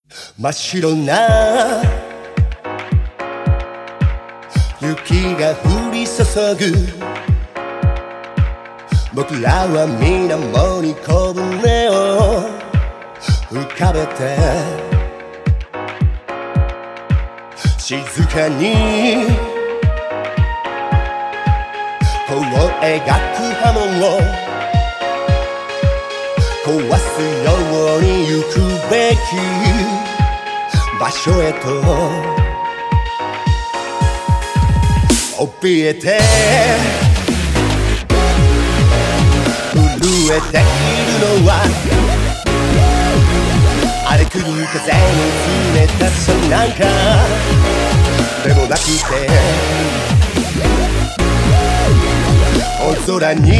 真っ白な雪が降り注ぐ。僕らは水面に小舟を浮かべて静かに弧を描く波紋を壊すように行くべき場所へと怯えて震えているのは荒れ狂う風の冷たさなんかでもなくて、大空に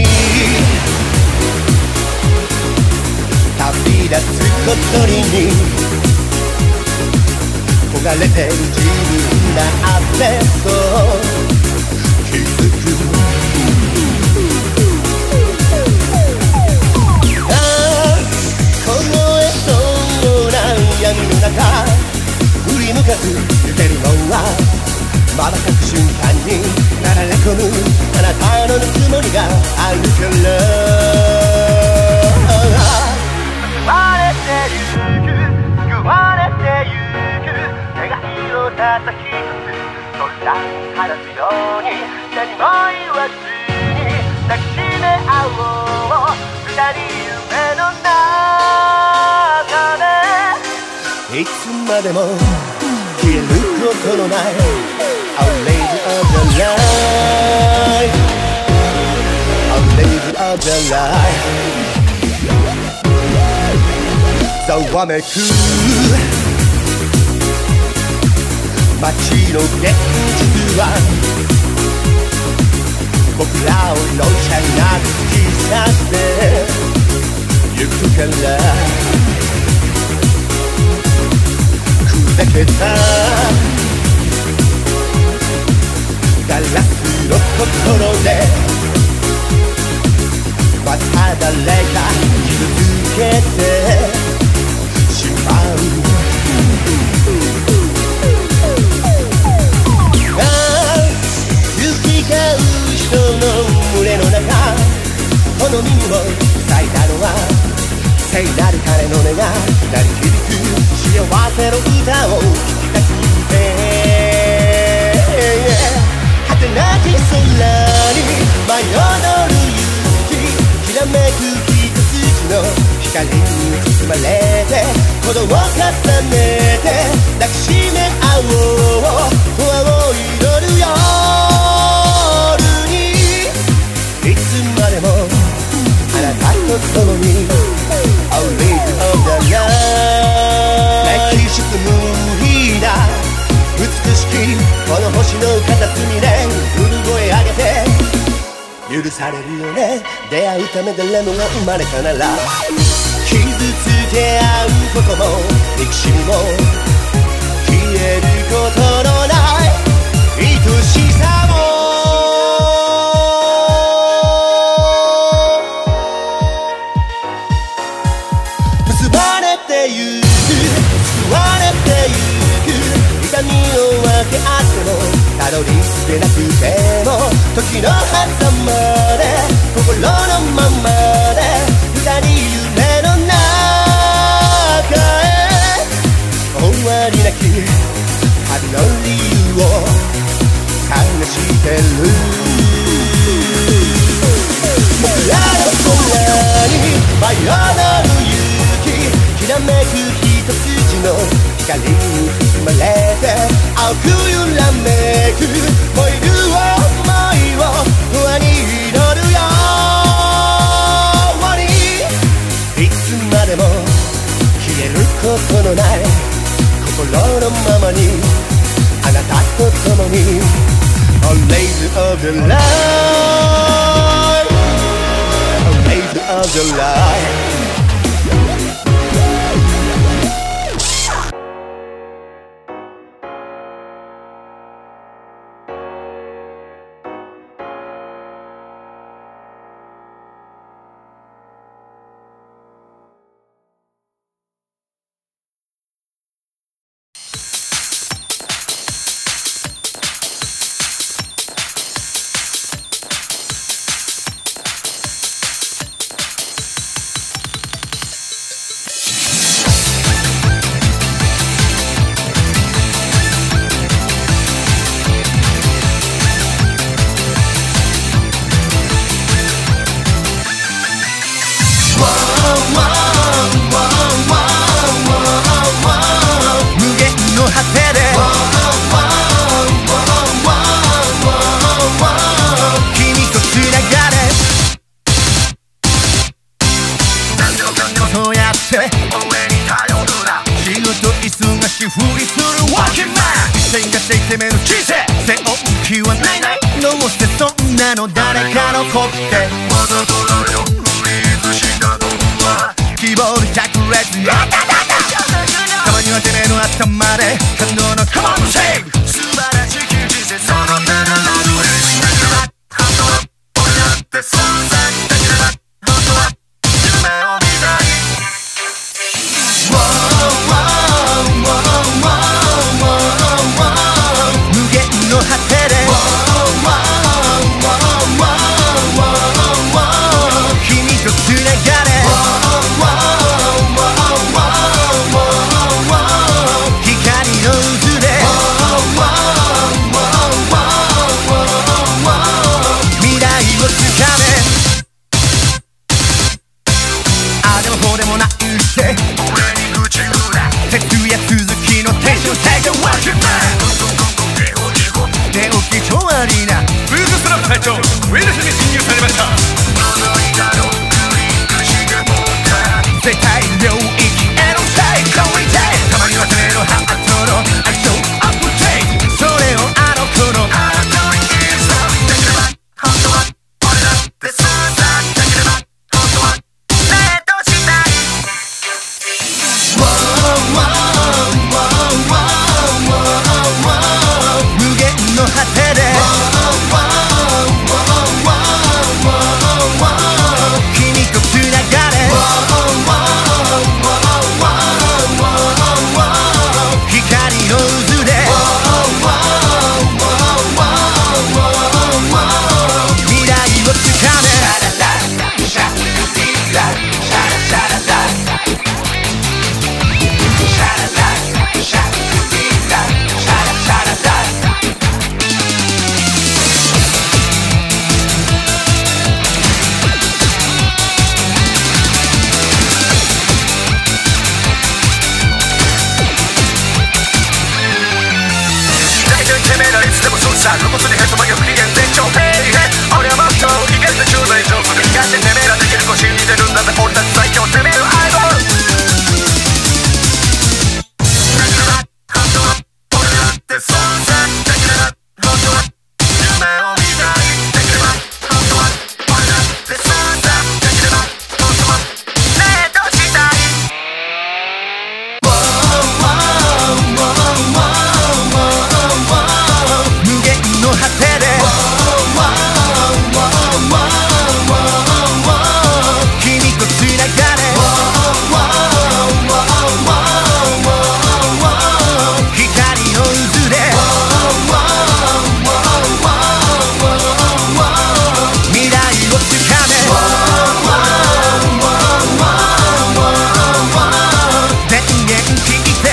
旅立つ小鳥に焦がれてる自分だってそう気づく。闇の中振り向かず揺れるのは瞬く瞬間に流れ込むあなたのぬくもりがあるから救われてゆく救われてゆく願いをたった一つ空に放つように何も言わずに抱きしめ合おう二人夢の中いつまでも消えることのない A lady of the light A lady of the light ざわめく街の現実は僕らを容赦なく突き刺してゆくから砕けたガラスの心でまた誰か傷つけてしまう。行き交う人の群れの中この耳を咲いたのは聖なる彼の音が鳴り響く幸せの歌を聴きたくて果てなき空に舞い踊る雪きらめく一筋の光に包まれて鼓動を重ねて抱きしめ合おう青い夜にいつまでもあなたと共に A lady of the light 歴史無比な美しきこの星の片隅で産声上げて許されるよね出会うため誰もが生まれたなら傷つけ合うことも歴史にも消えることのない愛しさも結ばれてゆく救われてゆく痛みを分け合ってもたどり着けなくても時の狭間で心のままで二人夢の中へ終わりなき旅の理由を探してる僕らの空に舞い踊る雪きらめく一筋の光に包まれて青く揺らめく燃える想いを不安に祈るようにいつまでも消えることのない心のままにあなたと共に A lady of the light A lady of the light ふりするワーキンマン一線がして攻める人生背負う気はないないどうしてそんなの誰かの子ってわざとだよフリーズしたのは希望に炸裂たまにはてめえの頭で感動のコマンドシェイク素晴らしき人生その手のラブリーだけだ本当は俺だって存在だけだ本当は夢を見たい無限の果てで君とつながれ光の渦で未来をつかめあでもこうでもないって俺に口裏徹夜続きのテンションセカンドワーキンマン寝起き超アリーナブーズスラップ隊長ウイルスに侵入されました世界領域への最高位でたまにはてめえのハートの相性アップデートそれをあの子のハートにインストできれば本当は俺だってそうさできれば本当はデートしたい無限の果てで君とつながれ光の渦で未来をつかめ露骨にへそ曲げ不機嫌で超平平俺はもっといけるで10倍上手にガチてめえらできる子信じてるんだぜ俺たち最強てめえのアイドルだから本当は俺だって存在だから本当は夢を見たいできれば本当は俺だって存在できれば本当はデートしたいの果てで君とつながれ光の渦で未来をつかめ電源切って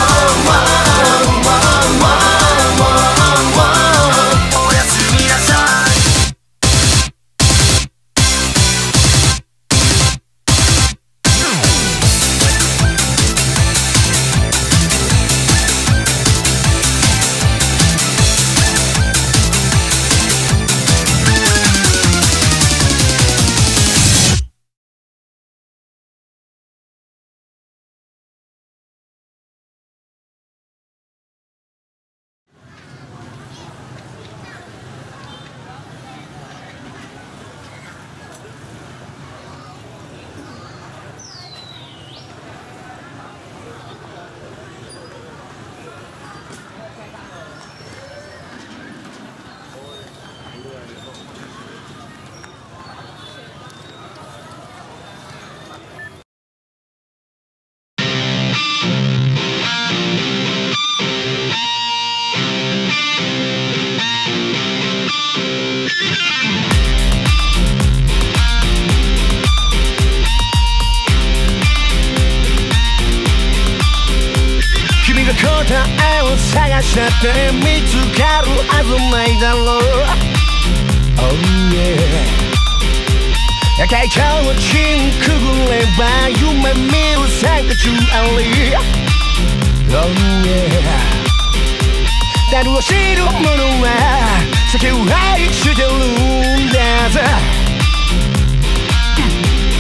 答えを探したって見つかるはずないだろう Oh yeah 海峡をチンくぐれば夢見るサンクチュアリ Oh yeah 誰を知る者は世界を愛してるんだぜ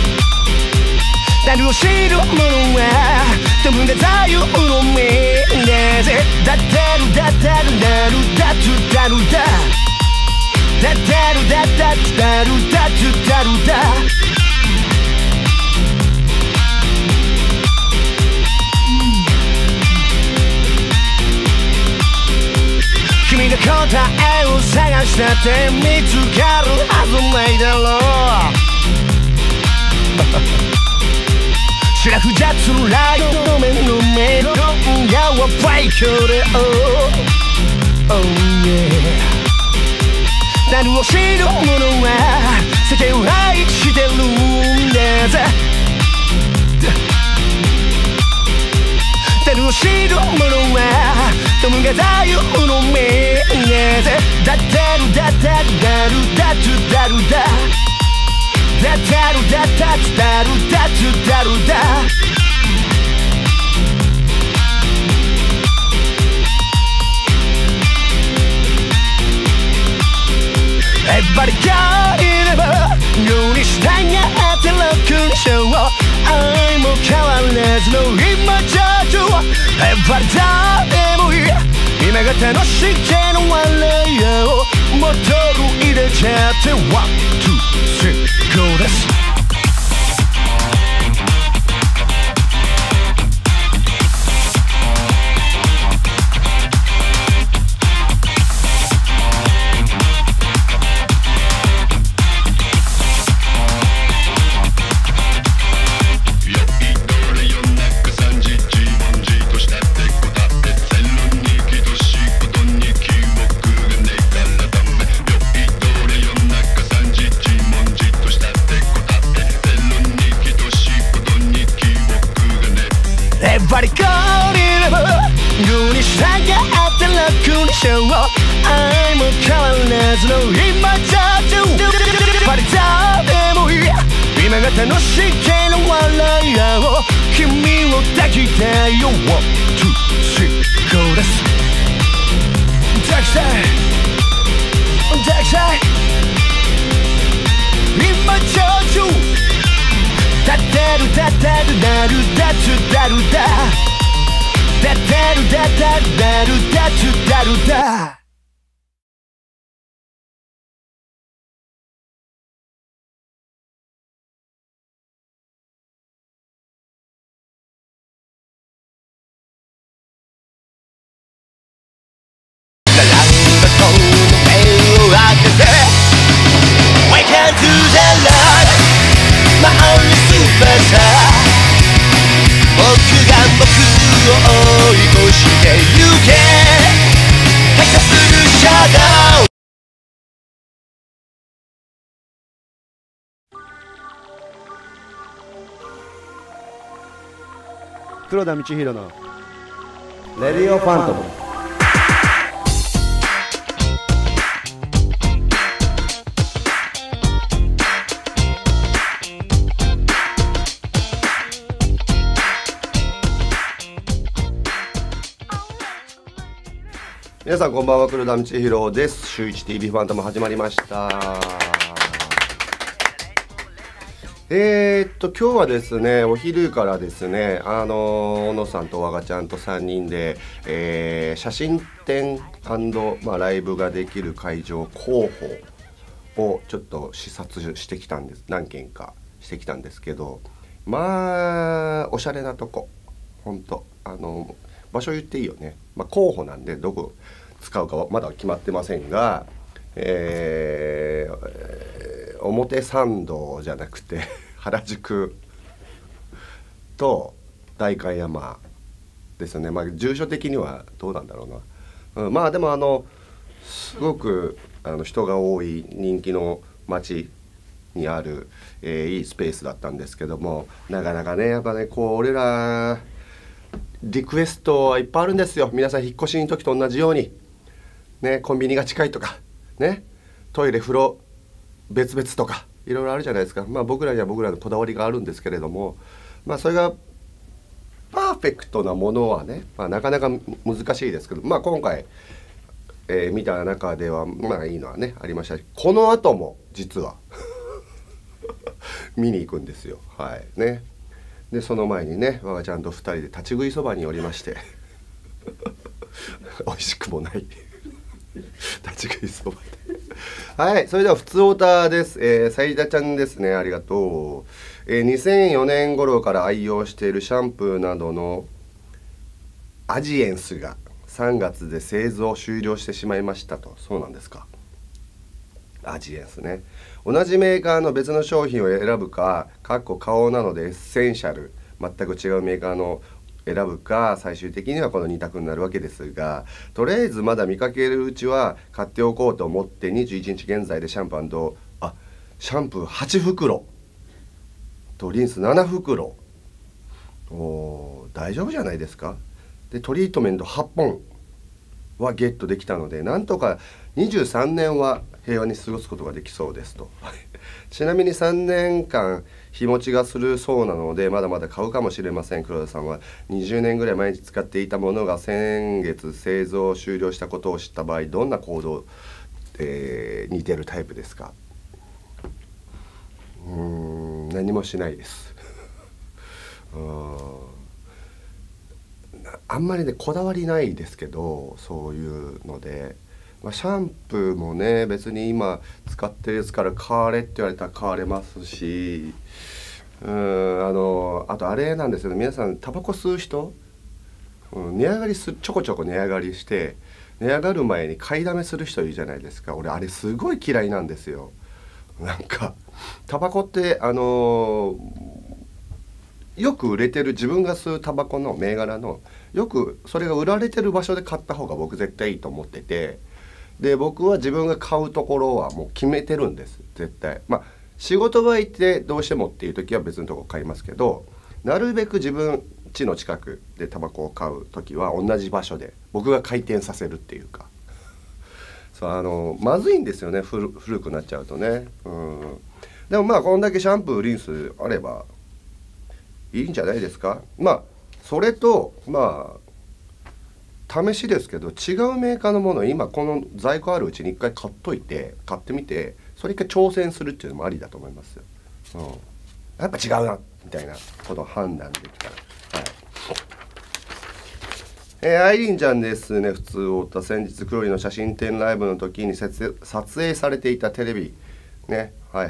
誰を知る者は自分で座右の銘だってるだってるなるだつだるだだってるだだつだるだつだるだ君が答えを探したって見つかるはずないだろう白く雑ライトの目のメロンやはバイクで Oh yeah 何を知る者は世間を愛してるんだぜ何を知る者は友が太陽の目だぜだってるだってるだるだつだるだだってるだだつだるだつだるだEverybody got it up 世に従ってロックンショー愛も変わらずの今じゃと Everybody 誰もいい今が楽しいけの笑いをモトル入れちゃって One, two, three, go ですバリコーにいれば世に従ってロックにしよう愛も変わらずの今じゃとバリ誰もいい今が楽しいけの笑い合おう君を抱きたいよ One, two, three, go です抱きたい抱きたい今じゃとだってるだってるなるだつだるだだってるだってるなるだつだるだ並んだこの目を開けて Welcome to the light My only superstar 僕が僕を追い越してゆけ退化するシャドウ黒田道弘のレディオファントム皆さんこんばんは、黒田道弘です。週一 TV ファントム始まりました。今日はですね、お昼からですね、小野さんとわがちゃんと3人で、写真展&ライブができる会場候補をちょっと視察してきたんです。何件かしてきたんですけど、まあおしゃれなとこ、ほんと場所言っていいよね。候補なんでどこ使うかはまだ決まってませんが、表参道じゃなくて原宿と代官山ですよね。住所的にはどうなんだろうな。でもすごく人が多い人気の街にある、いいスペースだったんですけども、なかなかねやっぱねこう俺らリクエストはいっぱいあるんですよ。皆さん引っ越しの時と同じようにね、コンビニが近いとかね、トイレ風呂別々とかいろいろあるじゃないですか。僕らには僕らのこだわりがあるんですけれども、それがパーフェクトなものはね、なかなか難しいですけど、今回、見た中ではいいのはねありましたし、この後も実は見に行くんですよ。はいね。でその前にね、我がちゃんと2人で立ち食いそばに寄りまして美味しくもない立ち食いそばではい、それでは普通オタです。さいだちゃんですね、ありがとう。2004年頃から愛用しているシャンプーなどのアジエンスが3月で製造終了してしまいましたと。そうなんですか。アジエンスね。同じメーカーの別の商品を選ぶか、花王なのでエッセンシャル、全く違うメーカーの選ぶか、最終的にはこの2択になるわけですが、とりあえずまだ見かけるうちは買っておこうと思って、21日現在でシャンプーシャンプー8袋とリンス7袋、大丈夫じゃないですか。でトリートメント8本はゲットできたので、なんとか23年は平和に過ごすことができそうですとちなみに3年間日持ちがするそうなので、まだまだ買うかもしれません。黒田さんは20年ぐらい毎日使っていたものが先月製造終了したことを知った場合、どんな行動、似てるタイプですか。何もしないですあんまりねこだわりないですけど、そういうので、シャンプーもね別に今使ってるやつから買われって言われたら買われますし、あとあれなんですよね、皆さんタバコ吸う人、値上がりちょこちょこ値上がりして、値上がる前に買いだめする人いるじゃないですか。俺あれすごい嫌いなんですよ。なんかタバコってよく売れてる自分が吸うタバコの銘柄のよくそれが売られてる場所で買った方が僕絶対いいと思ってて、で僕は自分が買うところはもう決めてるんです、絶対。仕事場行ってどうしてもっていう時は別のとこ買いますけど、なるべく自分家の近くでタバコを買う時は同じ場所で僕が回転させるっていうか、まずいんですよね、古くなっちゃうとね。でもこんだけシャンプーリンスあればいいんじゃないですか。それと試しですけど、違うメーカーのものを今この在庫あるうちに一回買ってみて、それ一回挑戦するっていうのもありだと思いますよ。やっぱ違うなみたいなことを判断できたら。アイリンちゃんですね、普通おった先日クロリの写真展ライブの時に撮影されていたテレビね、昨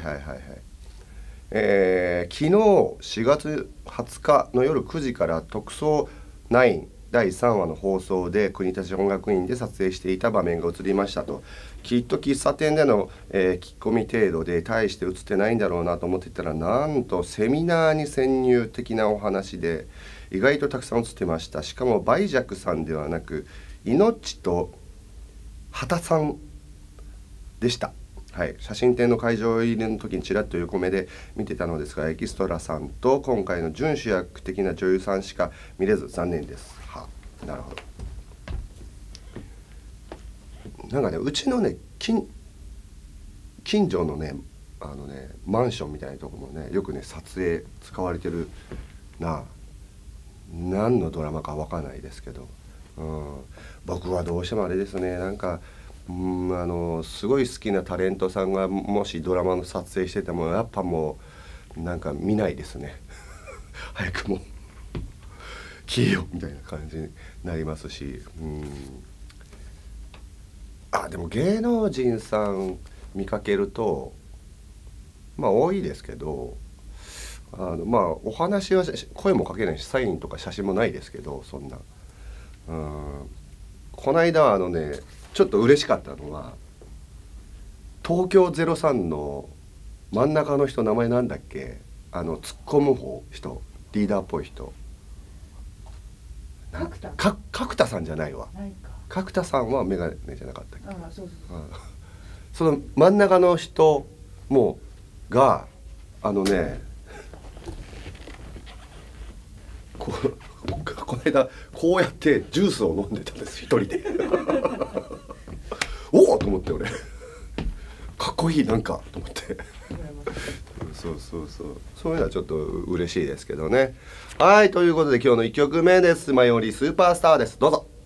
日4月20日の夜9時から特捜9第3話の放送で国立音楽院で撮影していた場面が映りましたと。きっと喫茶店での、聞き込み程度で大して映ってないんだろうなと思っていたら、なんとセミナーに潜入的なお話で意外とたくさん映ってました。しかも梅雀さんではなく命と畑さんでした。写真展の会場入りの時にちらっと横目で見てたのですが、エキストラさんと今回の準主役的な女優さんしか見れず残念です。なるほど。なんかね、うちのね近所のねマンションみたいなとこもねよくね撮影使われてる何のドラマかわかんないですけど、僕はどうしてもあれですね、なんかすごい好きなタレントさんがもしドラマの撮影しててもやっぱもうなんか見ないですね早くもう消えよみたいな感じになりますし、でも芸能人さん見かけると多いですけど、お話は声もかけないしサインとか写真もないですけど、そんなこの間ちょっと嬉しかったのは、東京03の真ん中の人、名前なんだっけ、突っ込む人、リーダーっぽい人、角田さんじゃないわ。角田さんはメガネじゃなかったっけ。その真ん中の人がこの間こうやってジュースを飲んでたんです一人でおおと思って俺かっこいいなんかと思ってそういうのはちょっと嬉しいですけどね。はい、ということで今日の1曲目です。マヨリースーパースターです。どうぞ。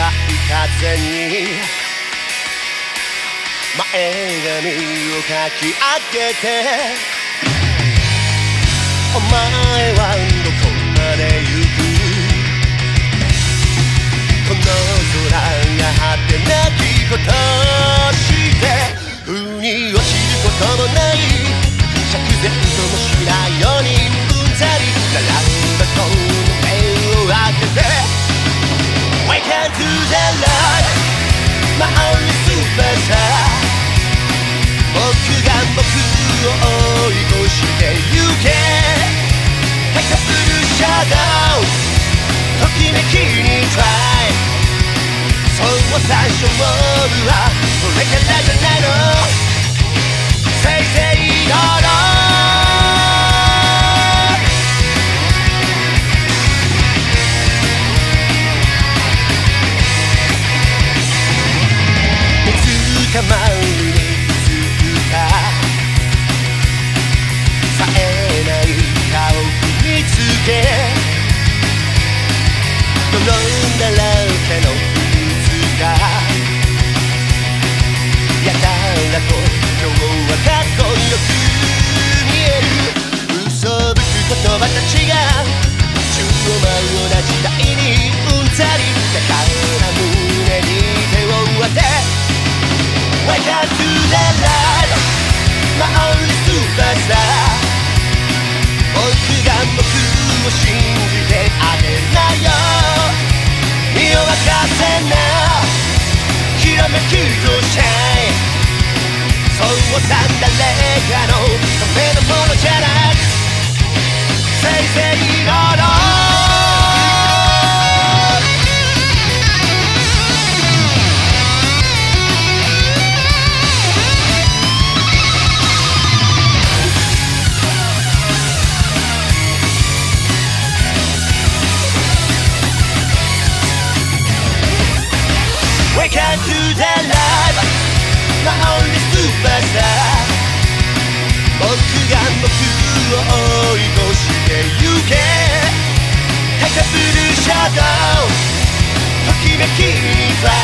い風に前髪をかき上げて、お前はどこまで行く、この空が果てなきことして、風に落ちることもない釈然ともしないようにうんざり並んだこの目を開けて Wake up to the light My only superstar 僕が僕を追い越してゆけ高ぶるシャドウときめきに try そう最初のはこれからじゃないの Say say no noたまにつくた冴えない顔につけ転んだらけの靴がやたらと今日はかっこよく見える嘘吹く言葉たちが宙を舞う同じ時代にうんざりだから胸に手を当てWake up to the light My only superstar 僕が僕を信じてあげなよ身を任せなきらめきとシャイそうさ誰かのためのものじゃなく Say say no no Wake up to the light My only superstar 僕が僕を追い越してゆけ高ぶるシャドウときめきに try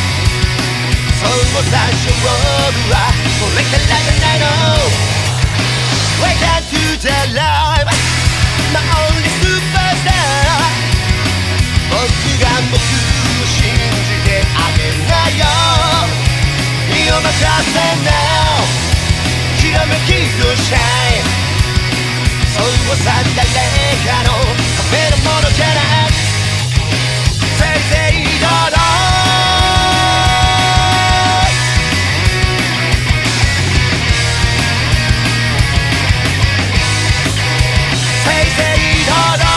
そう最初はこれからじゃないの Wake up to the light My only superstar 僕が僕を信じてあげなよ身を任せなきらめきとシャイそうさ誰かのためのものじゃなく Say say no no Say say no no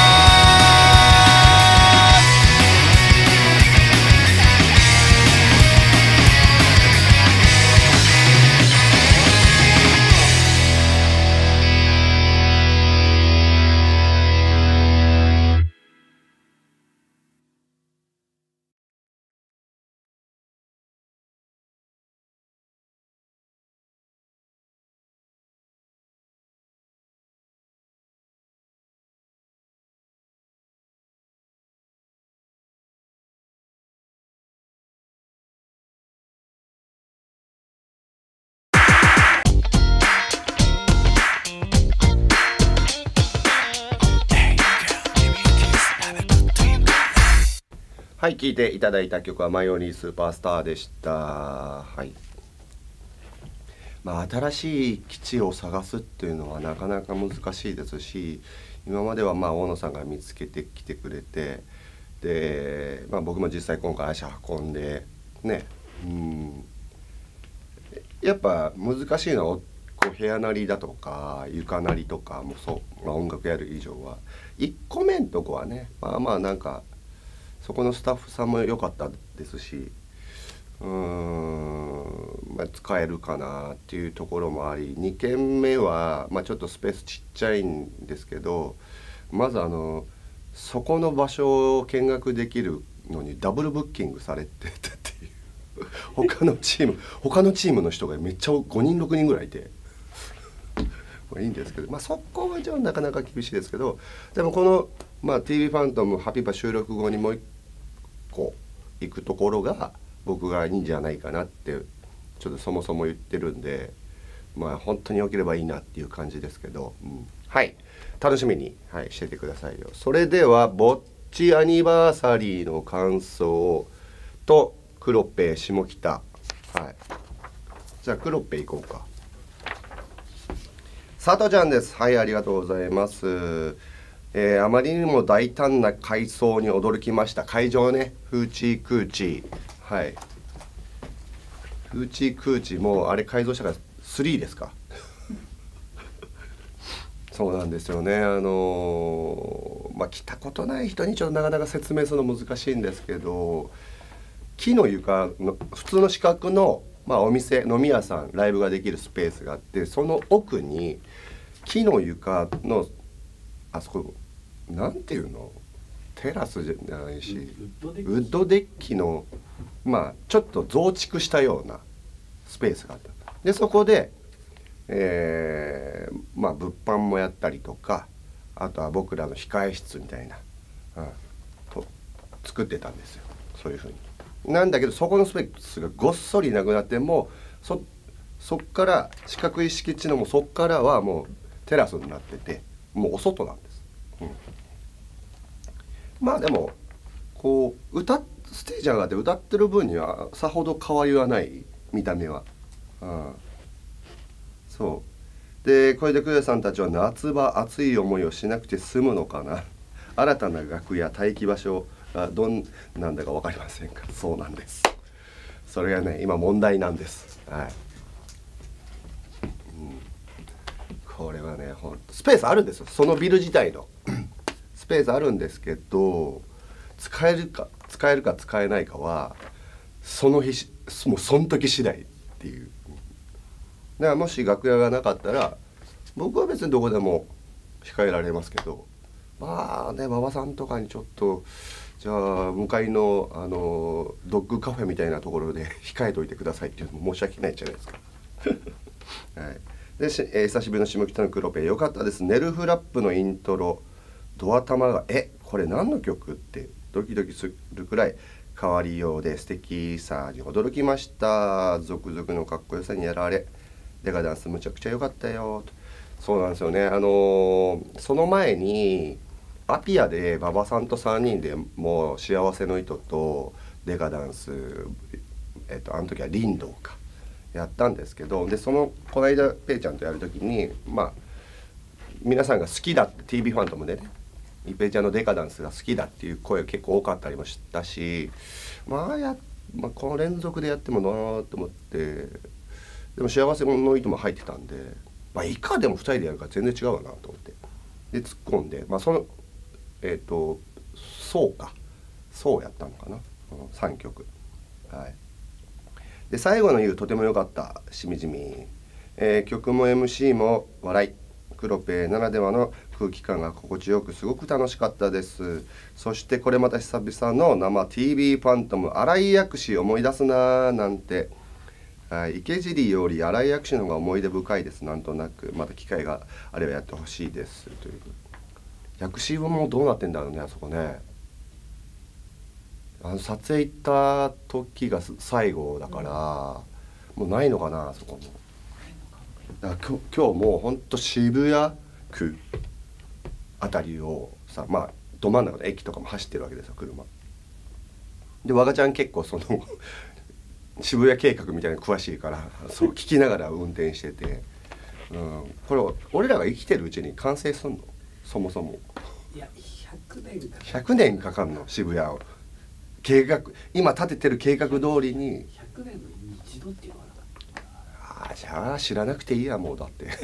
はい、聴いていただいた曲はマヨニースーパースターでした。はい。まあ、新しい基地を探すっていうのはなかなか難しいですし、今まではまあ大野さんが見つけてきてくれて、で、まあ、僕も実際今回足運んでね、やっぱ難しいのはこう部屋なりだとか床なりとかもそう、まあ、音楽やる以上は1個目のとこはね、まあまあなんかそこのスタッフさんも良かったですし、まあ、使えるかなっていうところもあり、2軒目は、まあ、ちょっとスペースちっちゃいんですけど、まずそこの場所を見学できるのにダブルブッキングされてたっていう他のチームの人がめっちゃ5人6人ぐらいいていいんですけど、まあ、そこはじゃあなかなか厳しいですけど、でもこの、まあ、TV ファントムハピバ収録後にもう一個いくところが僕がいいんじゃないかなってちょっとそもそも言ってるんで、まあ本当に良ければいいなっていう感じですけど、はい楽しみに、しててくださいよ。それではぼっちアニバーサリーの感想とクロッペ下北、じゃあクロッペ行こうか。佐藤ちゃんです。はい、ありがとうございます。あまりにも大胆な改装に驚きました。会場ね、フーチークーチー、フーチークーチーもあれ改造したから3ですかそうなんですよね。来たことない人にちょっとなかなか説明するの難しいんですけど、木の床の普通の四角の、お店飲み屋さんライブができるスペースがあって、その奥に木の床のあそこなんていうの、テラスじゃないしウッドデッキのちょっと増築したようなスペースがあった。でそこで、物販もやったりとか、あとは僕らの控え室みたいな、と作ってたんですよ、そういうふうに。なんだけどそこのスペースがごっそりなくなって、もうそっから四角い敷地のもうそっからはもうテラスになってて、もうお外なんです。でもこうステージ上がって歌ってる分にはさほど変わりはない見た目は。そうで、これでクエさんたちは夏場暑い思いをしなくて済むのかな。新たな楽屋待機場所がどんなんだか分かりませんか。そうなんです。それがね今問題なんです。これはねスペースあるんですよ、そのビル自体のスペースあるんですけど、使えるか使えないかはその日もうその時次第っていう。だからもし楽屋がなかったら僕は別にどこでも控えられますけど、馬場さんとかにちょっとじゃあ向かいのドッグカフェみたいなところで控えといてくださいっていうのも申し訳ないじゃないですかで久しぶりの下北のクロペ良かったです。ネルフラップのイントロドア玉がこれ何の曲ってドキドキするくらい変わりようで素敵さに驚きました。続々のかっこよさにやられ、デカダンスむちゃくちゃ良かったよと。そうなんですよね。その前にアピアで馬場さんと3人でもう幸せの糸とデカダンス、あの時はリンドウかやったんですけど、でこの間ペイちゃんとやる時に皆さんが好きだって TV ファントムでね、イペイちゃんのデカダンスが好きだっていう声結構多かったりもしたし、この連続でやってもなーと思って、でも幸せの糸も入ってたんで、以下でも2人でやるから全然違うわなと思って、で突っ込んで、そうやったのかな、3曲。で最後の言うとても良かった、しみじみ、曲も MC も笑い、クロペならではの空気感が心地よくすごく楽しかったです。そしてこれまた久々の生 TV ファントム新井薬師思い出すなーなんて、池尻より新井薬師の方が思い出深いです。なんとなくまた機会があればやってほしいですという。薬師はもうどうなってんだろうね、あそこね。撮影行った時が最後だから、もうないのかな、あそこも。だから今日もうほんと渋谷区あたりをさ、ど真ん中の駅とかも走ってるわけですよ、車で。我がちゃん結構その渋谷計画みたいなの詳しいから、そう聞きながら運転してて、これ俺らが生きてるうちに完成すんの、そもそも。 いや 100年かかんの、渋谷を計画、今立ててる計画通りに。 100年の一度っていうのはなかった。 じゃあ知らなくていいや、もう。だって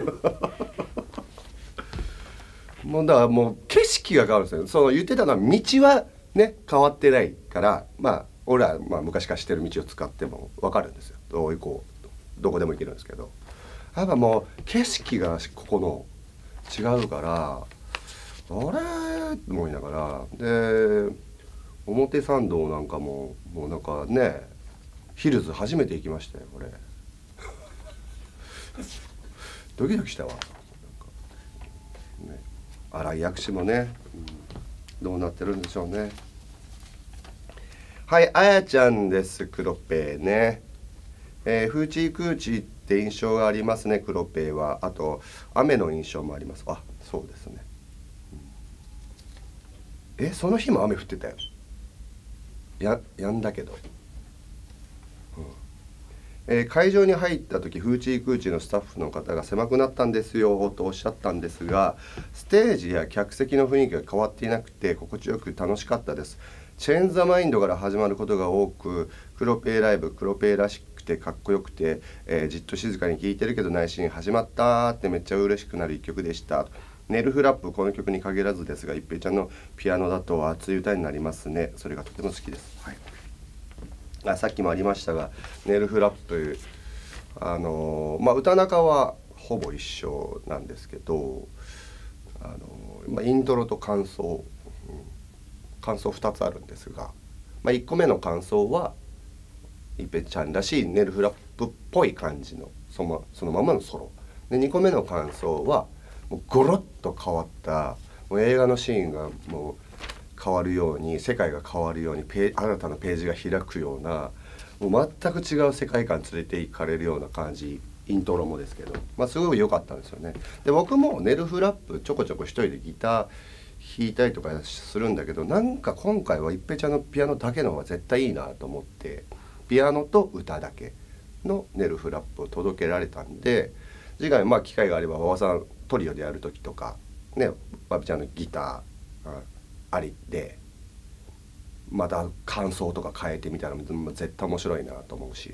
もうだからもう景色が変わるんですよ。その言ってたのは道はね変わってないから、俺は昔から知ってる道を使っても分かるんですよ。どこでも行けるんですけど、やっぱもう景色がここの違うから、あれって思いながら、で表参道なんかもうなんかね、ヒルズ初めて行きましたよ、これドキドキしたわ。新井薬師もね、どうなってるんでしょうね。 はい、あやちゃんです。クロペイね。フーチークーチーって印象がありますね、クロペイは。あと雨の印象もあります。あ、そうですね。その日も雨降ってたよ。やんだけど、会場に入った時フーチークーチーのスタッフの方が狭くなったんですよとおっしゃったんですが、ステージや客席の雰囲気が変わっていなくて心地よく楽しかったです。チェンザマインドから始まることが多く、クロペイライブ、クロペイらしくてかっこよくて、じっと静かに聴いてるけど内心始まったってめっちゃ嬉しくなる一曲でした。ネルフラップ、この曲に限らずですが、一平ちゃんのピアノだと熱い歌になりますね。それがとても好きです。はい、さっきもありましたが、ネルフラップ、歌中はほぼ一緒なんですけど、イントロと感想2つあるんですが、1個目の感想はイペちゃんらしいネルフラップっぽい感じのそのままのソロで、2個目の感想はもうゴロッと変わった、もう映画のシーンがもう変わるように、世界が変わるように新たなページが開くような、もう全く違う世界観連れて行かれるような感じ、イントロもですけど、すごい良かったんですよね。で、僕もネルフラップちょこちょこ一人でギター弾いたりとかするんだけど、なんか今回は一平ちゃんのピアノだけの方が絶対いいなと思って、ピアノと歌だけのネルフラップを届けられたんで、次回機会があれば馬場さんトリオでやる時とかね、馬場ちゃんのギターありでまた感想とか変えてみたら絶対面白いなと思うし、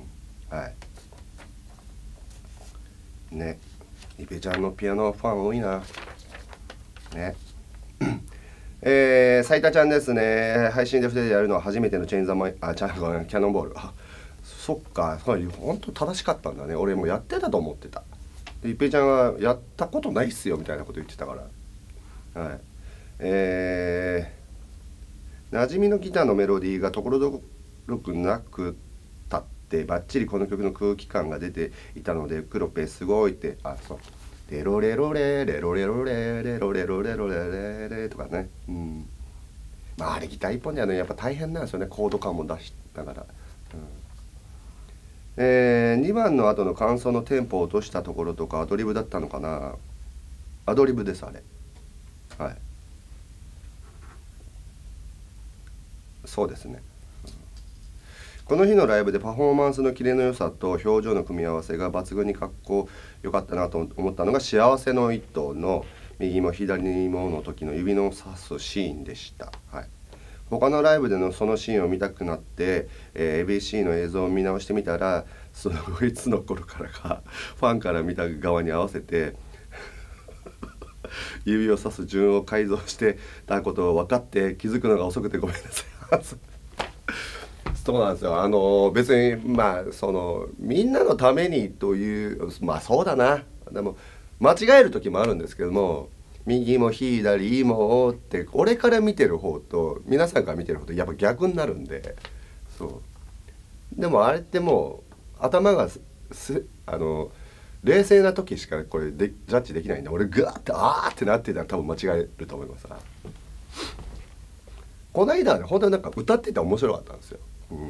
はいね。イペちゃんのピアノファン多いなね。斉田ちゃんですね。配信で2人でやるのは初めてのチェーンザマイキャノンボール。あ、そっか、本当正しかったんだね。俺もやってたと思ってた。一平ちゃんがやったことないっすよみたいなこと言ってたから。はい。馴染みのギターのメロディーがところどころなくたってバッチリこの曲の空気感が出ていたので、クロペすごいって、そうレロレロレレロレロレレロレロレロレレレとかね。あれギター一本でやるのやっぱ大変なんですよね、コード感も出しながら。2番の後の感想のテンポを落としたところとかアドリブだったのかな。アドリブです、あれ。はい、そうですね。この日のライブでパフォーマンスのキレの良さと表情の組み合わせが抜群にかっこよかったなと思ったのが幸せの糸の右も左もの時の指の指すシーンでした。はい、他のライブでのそのシーンを見たくなって、ABC の映像を見直してみたら、そのいつの頃からかファンから見た側に合わせて指を指す順を改造してたことを分かって気づくのが遅くてごめんなさい。そうなんですよ。別にみんなのためにという、そうだな。でも間違える時もあるんですけども、右も左もって俺から見てる方と皆さんから見てる方とやっぱ逆になるんで、でもあれってもう頭が冷静な時しかこれジャッジできないんで、俺ガーってってなってたら多分間違えると思います。この間はね、本当になんか歌ってて面白かったんですよ。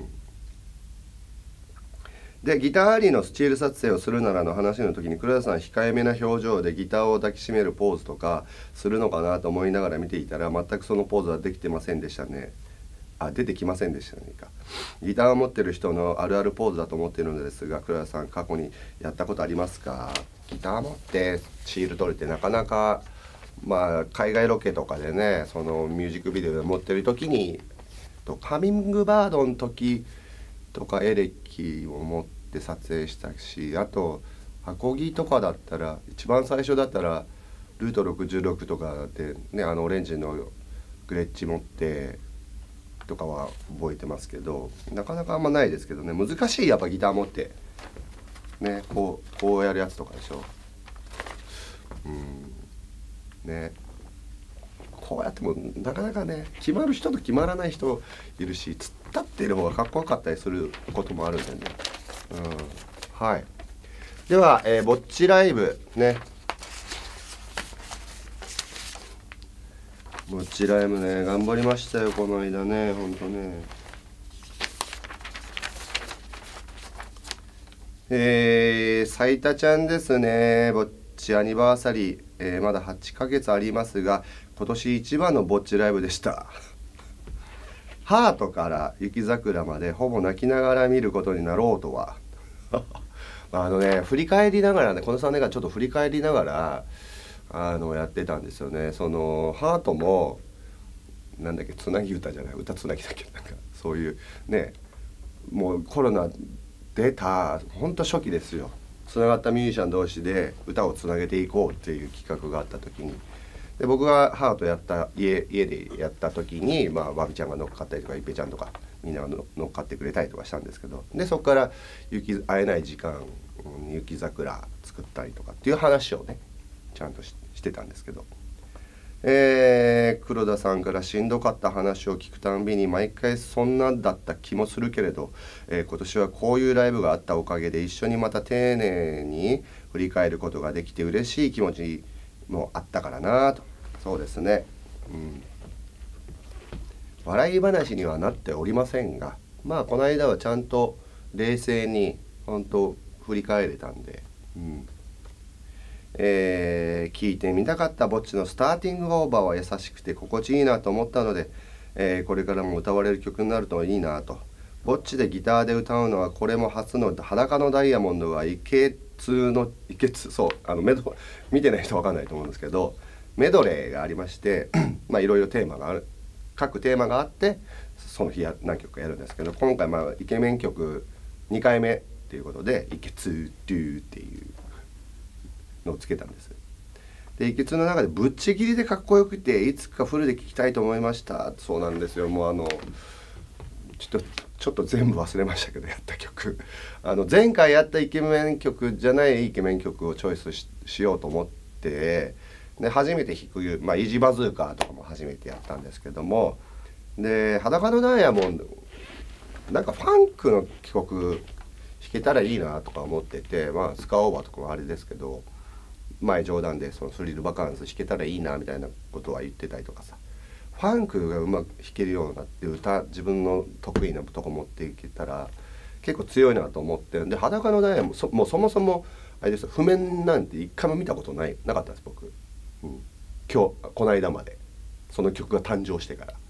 でギターありのスチール撮影をするならの話の時に黒田さん控えめな表情でギターを抱きしめるポーズとかするのかなと思いながら見ていたら、全くそのポーズはできてませんでしたね。出てきませんでしたね。ギターを持ってる人のあるあるポーズだと思っているのですが、黒田さん過去にやったことありますか？ギター持ってシール取れてなかなか、海外ロケとかでね、そのミュージックビデオで持ってる時にハミングバードの時とかエレキを持って撮影したし、あと箱木とかだったら一番最初だったらルート66とかでね、オレンジのグレッジ持ってとかは覚えてますけど、なかなかあんまないですけどね。難しい、やっぱギター持ってね、こうやるやつとかでしょ。ね、こうやってもなかなかね、決まる人と決まらない人いるし、突っ立っている方がかっこよかったりすることもあるんでね。はい。では、ぼっちライブね。ぼっちライブね、頑張りましたよこの間ね、ほんとね。 斉田ちゃんですね。ぼっちアニバーサリー、まだ8ヶ月ありますが、今年一番のぼっちライブでした。ハートから雪桜までほぼ泣きながら見ることになろうとは。振り返りながらね、この3年間ちょっと振り返りながらやってたんですよね。そのハートもなんだっけ、つなぎ歌じゃない、歌つなぎだっけ、なんかそういうね、もうコロナ出たほんと初期ですよ。つながったミュージシャン同士で歌をつなげていこうっていう企画があった時に、で僕がハートやった家でやった時に、バビちゃんが乗っかったりとか、イペちゃんとかみんなが乗っかってくれたりとかしたんですけど、でそこから会えない時間、雪桜作ったりとかっていう話をねちゃんとしてたんですけど、黒田さんからしんどかった話を聞くたんびに毎回そんなんだった気もするけれど、今年はこういうライブがあったおかげで一緒にまた丁寧に振り返ることができて嬉しい気持ちもあったからなと。そうですね、笑い話にはなっておりませんが、この間はちゃんと冷静に本当振り返れたんで、聞いてみたかったぼっちのスターティングオーバーは優しくて心地いいなと思ったので、これからも歌われる曲になるといいなと。ぼっちでギターで歌うのはこれも初の裸のダイヤモンドがそう見てない人は分かんないと思うんですけど、メドレーがありましていろいろテーマがある、各テーマがあってその日何曲かやるんですけど、今回イケメン曲2回目っていうことで「イケツドゥ」っていうのをつけたんです。でイケツの中でぶっちぎりでかっこよくて、いつかフルで聴きたいと思いました。そうなんですよ。もうちょっと全部忘れましたけど、やった曲前回やったイケメン曲じゃないイケメン曲をチョイス しようと思って、で初めて弾く、イージーバズーカーとかも初めてやったんですけども、で裸のダイヤモンドなんかファンクの曲弾けたらいいなとか思ってて、スカオーバーとかもあれですけど、前冗談でそのスリルバカンス弾けたらいいなみたいなことは言ってたりとかさ、ファンクがうまく弾けるようになって自分の得意なとこ持っていけたら結構強いなと思って、で裸のダイヤももうそもそもあれですよ、譜面なんて一回も見たことなかったです僕、この間までその曲が誕生してから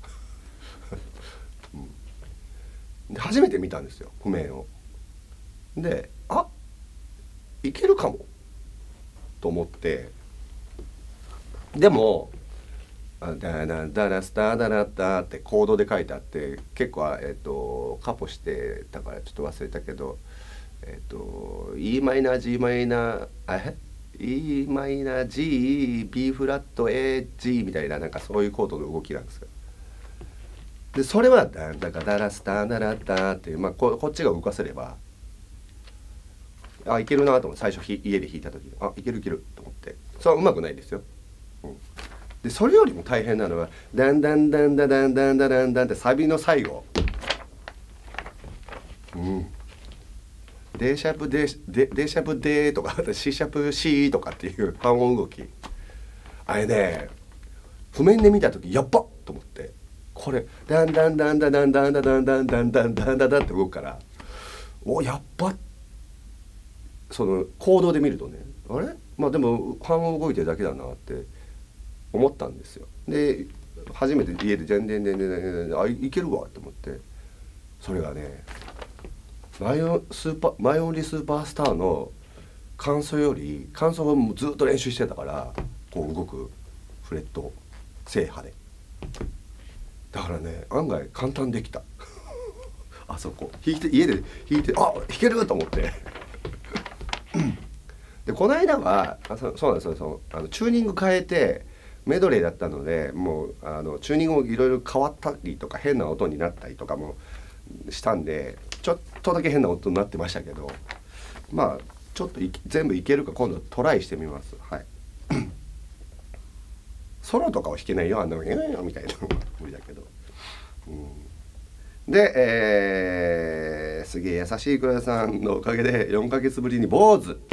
で初めて見たんですよ譜面を。でいけるかもと思って、でもダラダラスタダラッタってコードで書いてあって、結構カポしてたからちょっと忘れたけど、E マイナー G マイナーE マイナー G B フラット A G みたいな、なんかそういうコードの動きなんですよ。でそれはダラスタダラッタって、こっちが動かせればいけるなと思って、最初家で弾いた時いけると思って、それはうまくないですよ。でそれよりも大変なのはダンダンダンダダンダンダダンダンってサビの最後、D シャープ D シャープ D とか C シャープ C とかっていう半音動き、あれね譜面で見た時やっばと思って、これダンダンダンダダンダンダダンダンダンダンダンダダンって動くから、やっば、その行動で見るとね、あれでも半音動いてるだけだなって思ったんですよ。で初めて家で全然いけるわと思って、それがねマイオンリースーパースターの感想より感想はもうずっと練習してたから、こう動くフレット正波で、だからね案外簡単できたあそこ家で弾いて弾けると思ってでこの間はそうなんですよ、チューニング変えてメドレーだったので、もうチューニングもいろいろ変わったりとか変な音になったりとかもしたんで、ちょっとだけ変な音になってましたけど、ちょっと全部いけるか今度トライしてみます。はいソロとかは弾けないよ、あんなのみたいな無理だけど、ですげえ優しい黒田さんのおかげで4ヶ月ぶりに坊主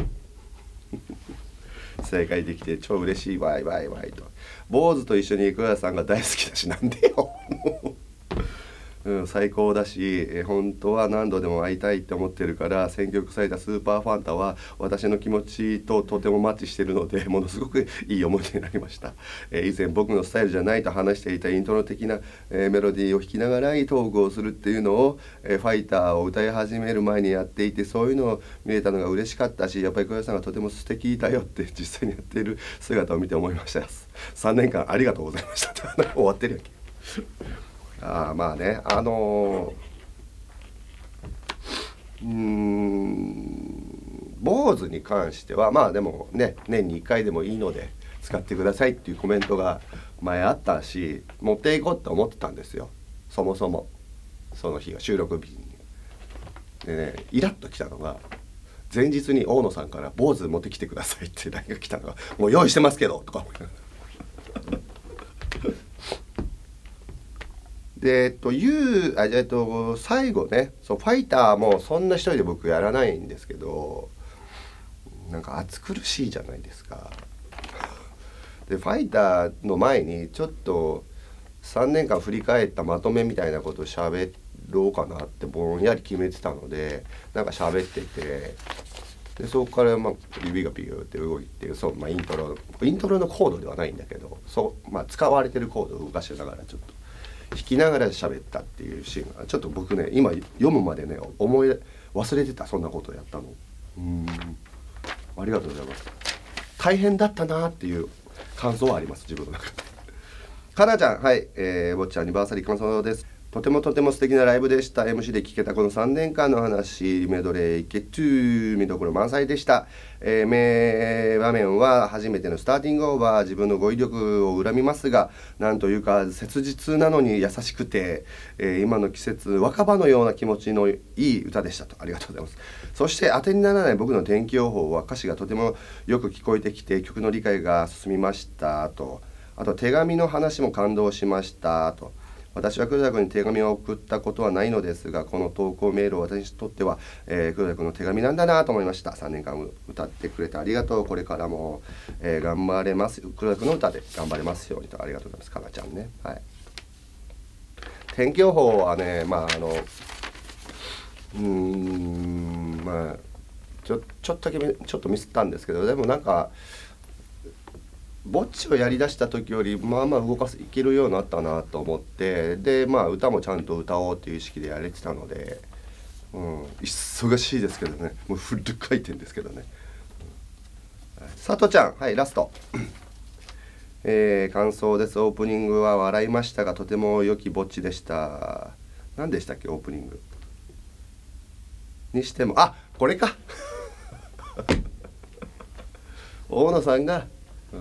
正解できて超嬉しい、わいと。坊主と一緒に黒田さんが大好きだし、なんでよ最高だし、本当は何度でも会いたいって思ってるから、選曲されたスーパーファンタは私の気持ちととてもマッチしてるので、ものすごくいい思い出になりました。以前僕のスタイルじゃないと話していたイントロ的な、メロディーを弾きながらトークをするっていうのを、ファイターを歌い始める前にやっていて、そういうのを見れたのが嬉しかったし、やっぱり小屋さんがとても素敵だよって実際にやっている姿を見て思いました。3年間ありがとうございましたって終わってるやんけ。まあね、坊主に関してはまあでもね、年に1回でもいいので使ってくださいっていうコメントが前あったし、持っていこうって思ってたんですよ、そもそもその日が収録日に。でね、イラッときたのが、前日に大野さんから「坊主持ってきてください」って LINE が来たのが「もう用意してますけど」とか思いながらで最後ね、ファイターもそんな一人で僕やらないんですけど、なんか暑苦しいじゃないですか。でファイターの前にちょっと3年間振り返ったまとめみたいなことを喋ろうかなってぼんやり決めてたので、なんか喋ってて、でそこから指がビューって動いて、イントロのコードではないんだけど、使われてるコードを動かしながらちょっと弾きながら喋ったっていうシーンがちょっと僕ね、今読むまでね忘れてた、そんなことをやったの。ありがとうございます。大変だったなっていう感想はあります、自分の中で。かなちゃん、はい、ぼっちアニバーサリー感想です。とても素敵なライブでした。 MC で聞けたこの3年間の話、メドレーいけトゥー見どころ満載でした。名場面は初めてのスターティングオーバー、自分の語彙力を恨みますが、なんというか切実なのに優しくて、今の季節若葉のような気持ちのいい歌でしたと。ありがとうございます。そして当てにならない僕の天気予報は歌詞がとてもよく聞こえてきて、曲の理解が進みましたと。あと手紙の話も感動しましたと。私は黒田君に手紙を送ったことはないのですが、この投稿メールを私にとっては、黒田君の手紙なんだなと思いました。3年間歌ってくれてありがとう。これからも、頑張れます。黒田君の歌で頑張れますようにと。ありがとうございます。かなちゃんね。はい。天気予報はね、ちょっとだけちょっとミスったんですけど、でもなんかぼっちをやりだした時より動かいけるようになったなと思って、で歌もちゃんと歌おうっていう意識でやれてたので、忙しいですけどね、もうフル回転ですけどね。さとちゃん、はい、ラスト。感想です。オープニングは笑いましたが、とても良きぼっちでした。何でしたっけ、オープニングにしても、これか大野さんが、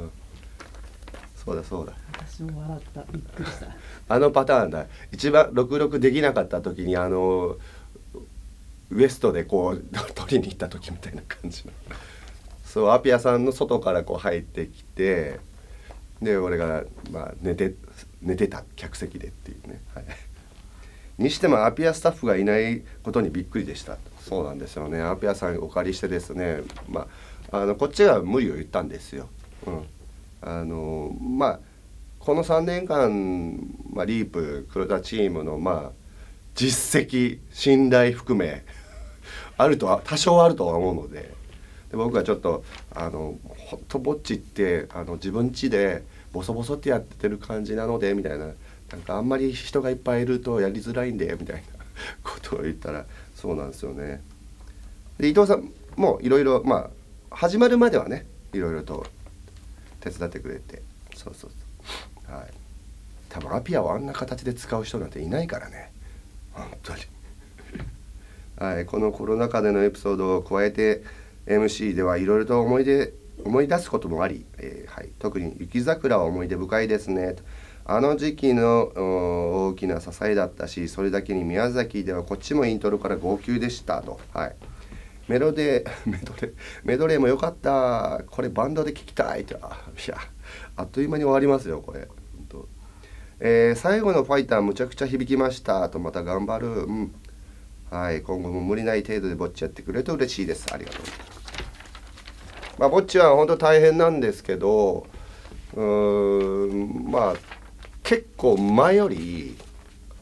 そうだ私も笑った、びっくりした。 あのパターンだ。一番66できなかった時にウエストでこう取りに行った時みたいな感じのそう、アピアさんの外からこう入ってきて、で俺が寝てた客席でっていうね、はい、にしてもアピアスタッフがいないことにびっくりでした。そうなんですよね。アピアさんお借りしてですね、こっちが無理を言ったんですよ。この3年間、リープ黒田チームの実績信頼含め多少あるとは思うので、僕はちょっとほんとぼっちって自分家でボソボソってやってる感じなのでみたいな、なんかあんまり人がいっぱいいるとやりづらいんでみたいなことを言ったら、そうなんですよね。で伊藤さんもいろいろ始まるまではね、いろいろと手伝ってくれて、そう、はい、多分アピアをあんな形で使う人なんていないからね、本当にはい、このコロナ禍でのエピソードを加えて MC ではいろいろと思い出すこともあり、はい、特に雪桜は思い出深いですねと。あの時期の大きな支えだったし、それだけに宮崎ではこっちもイントロから号泣でしたと。はい、メドレーも良かった。これバンドで聴きたいと。いや、あっという間に終わりますよこれ。最後のファイターむちゃくちゃ響きましたと。また頑張る。はい、今後も無理ない程度でぼっちやってくれると嬉しいです。ありがとう。ぼっちは本当大変なんですけど、結構前より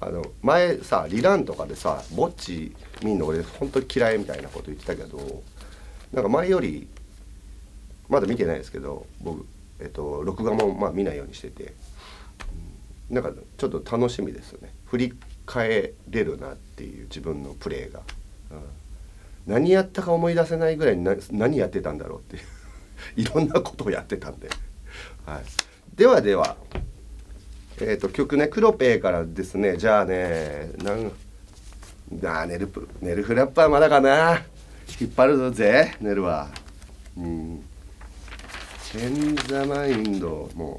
前さリランとかでさぼっち見んの俺本当に嫌いみたいなこと言ってたけど、なんか前よりまだ見てないですけど僕、録画もまあ見ないようにしてて、なんかちょっと楽しみですよね。振り返れるなっていう自分のプレーが、何やったか思い出せないぐらいに何やってたんだろうっていういろんなことをやってたんで、はい、ではでは曲ねクロペーからですね。じゃあねネルフラッパーまだかな、引っ張るぜネルは。チェンザマインドも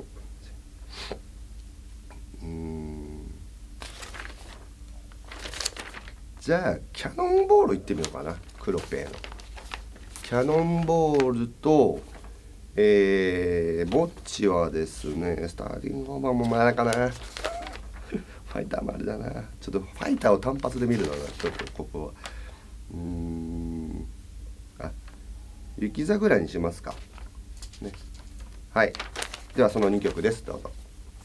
じゃあキャノンボールいってみようかな。クロペーのキャノンボールとぼっちはですねスターティングオーバーもまだかなファイターもあれだな。ちょっとファイターを単発で見るのがちょっとここは雪桜にしますかね。はい、ではその2曲です。どうぞ。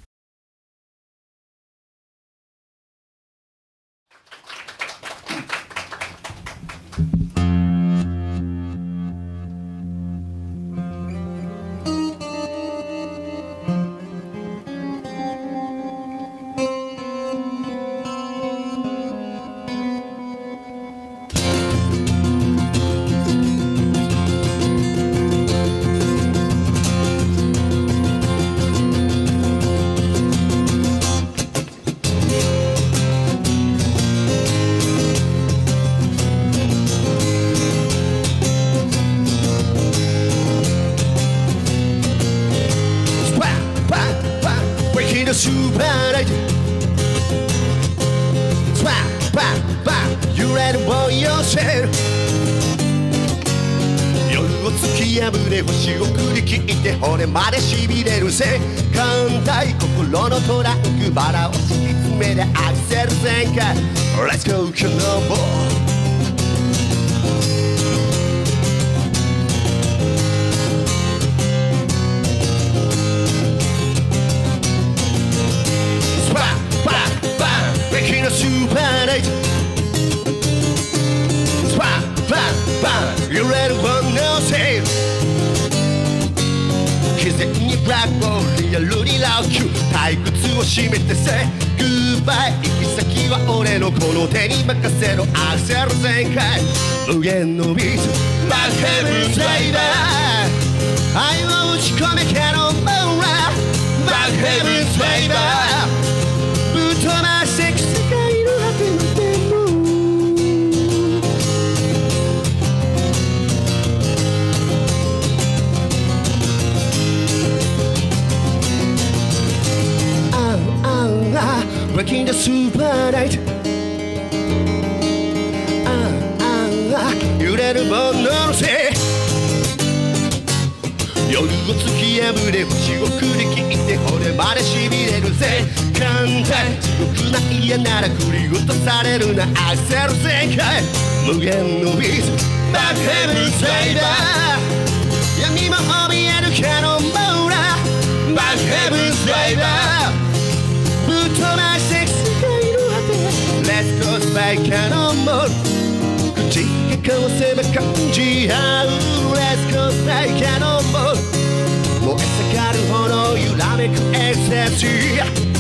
スーパーライトスパンパンパン揺れるボーイをシェル夜を突き破れ星を振り切って骨までしびれる世界体心のトランクバラを敷き詰めてアクセル全開 Let's go cannonballスーパーライトスパンパンパン揺れる煩悩セール自然にブラックボールリアルにラッキュ退屈を締めてせグッバイ行き先は俺のこの手に任せろアクセル全開無限のビートバックヘブンスライダー愛を打ち込めキャノンボーラーバックヘブンスライダーぶっ飛ばしてく世界の果ての天空Breaking the super night 揺れるもののせい夜を突き破れ星を振り切って骨までしびれるぜ簡単地獄な嫌なら振り落とされるなアクセル全開無限のビートバックヘブンスライダー闇も怯えるキャノンボーラーバックヘブンスライダーぶっ飛ばして世界の果て Let's go spy キャノンボール口が交わせば感じ合う Let's go spy キャノンボール燃え盛る炎揺らめくエクセプシー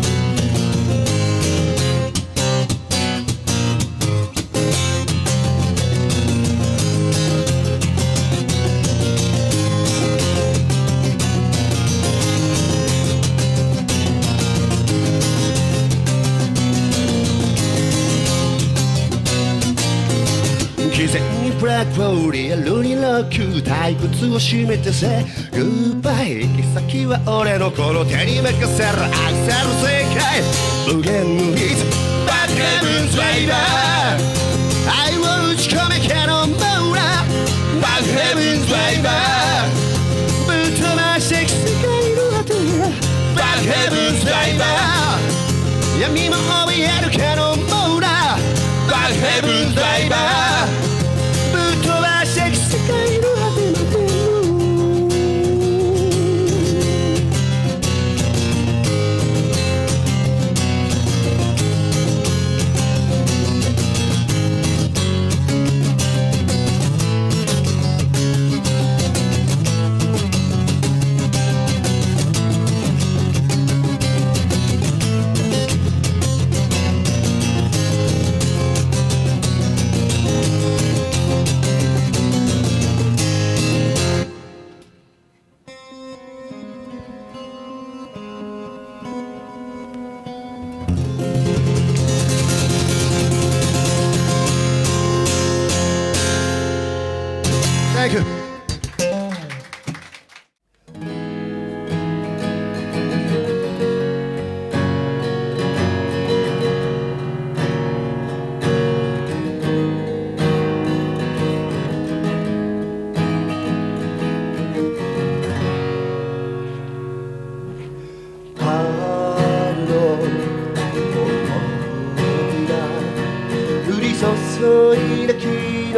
自然にブラックボールリアルにロック退屈を締めてせグッバイ行き先は俺のこの手に任せるアクセル全開無限のビートバックヘブンスライダー愛を打ち込めキャノンボーラーバックヘブンスライダーぶっ飛ばしてく世界の果てバックヘブンスライダー闇も怯えるキャノンボーラーバックヘブンスライダーぶっ飛ばしてく世界の果ての天空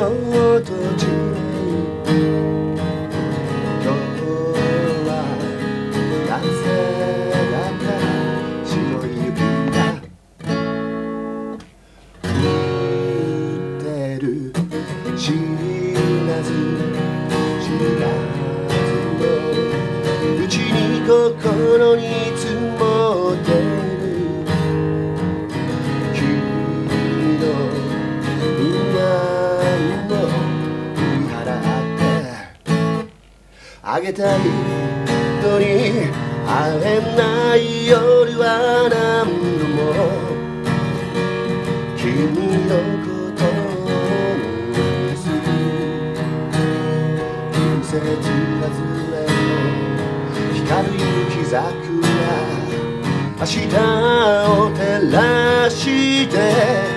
を閉じる今日はなぜだか白い雪が降ってる知らず知らずのうちに心に積もってる君の不安を振り払ってあげたいのに会えない夜は何度も君のことを思い出す季節外れの光る雪桜明日を照らして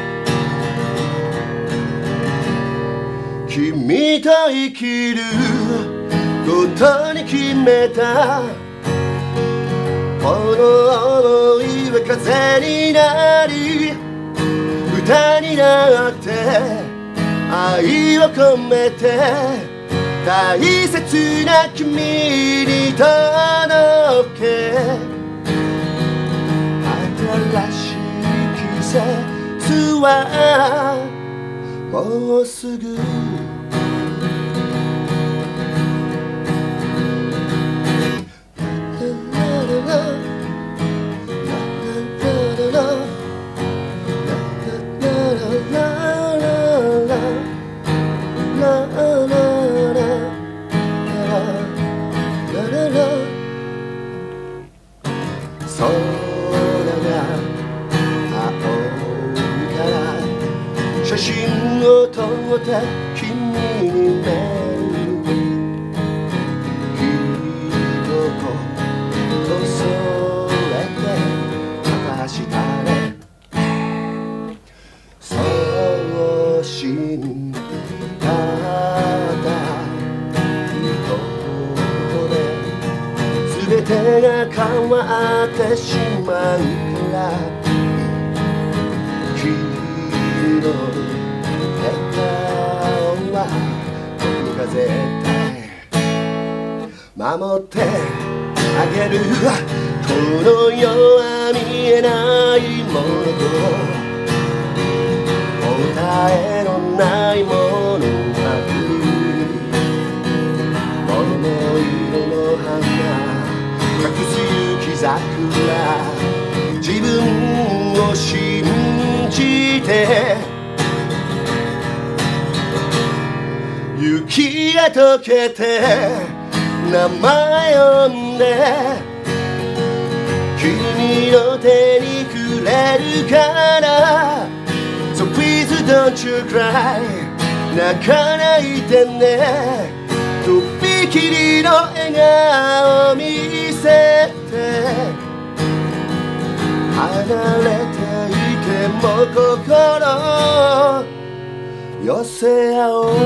君と生きることに決めたこの想いは風になり歌になって愛を込めて大切な君に届け新しい季節はもうすぐ空が青いから写真を撮って君にメール一言添えて片下ねそう信じたことで全てが変わってしまうから君の笑顔は僕が絶対守ってあげるこの世は見えないものと答えのないものが桃色の花隠す雪桜自分を信じて雪が溶けて名前を呼んで君の手に触れるから So please don't you cry 泣かないでねとびきりの笑顔を見せて離れていても心寄せ合おう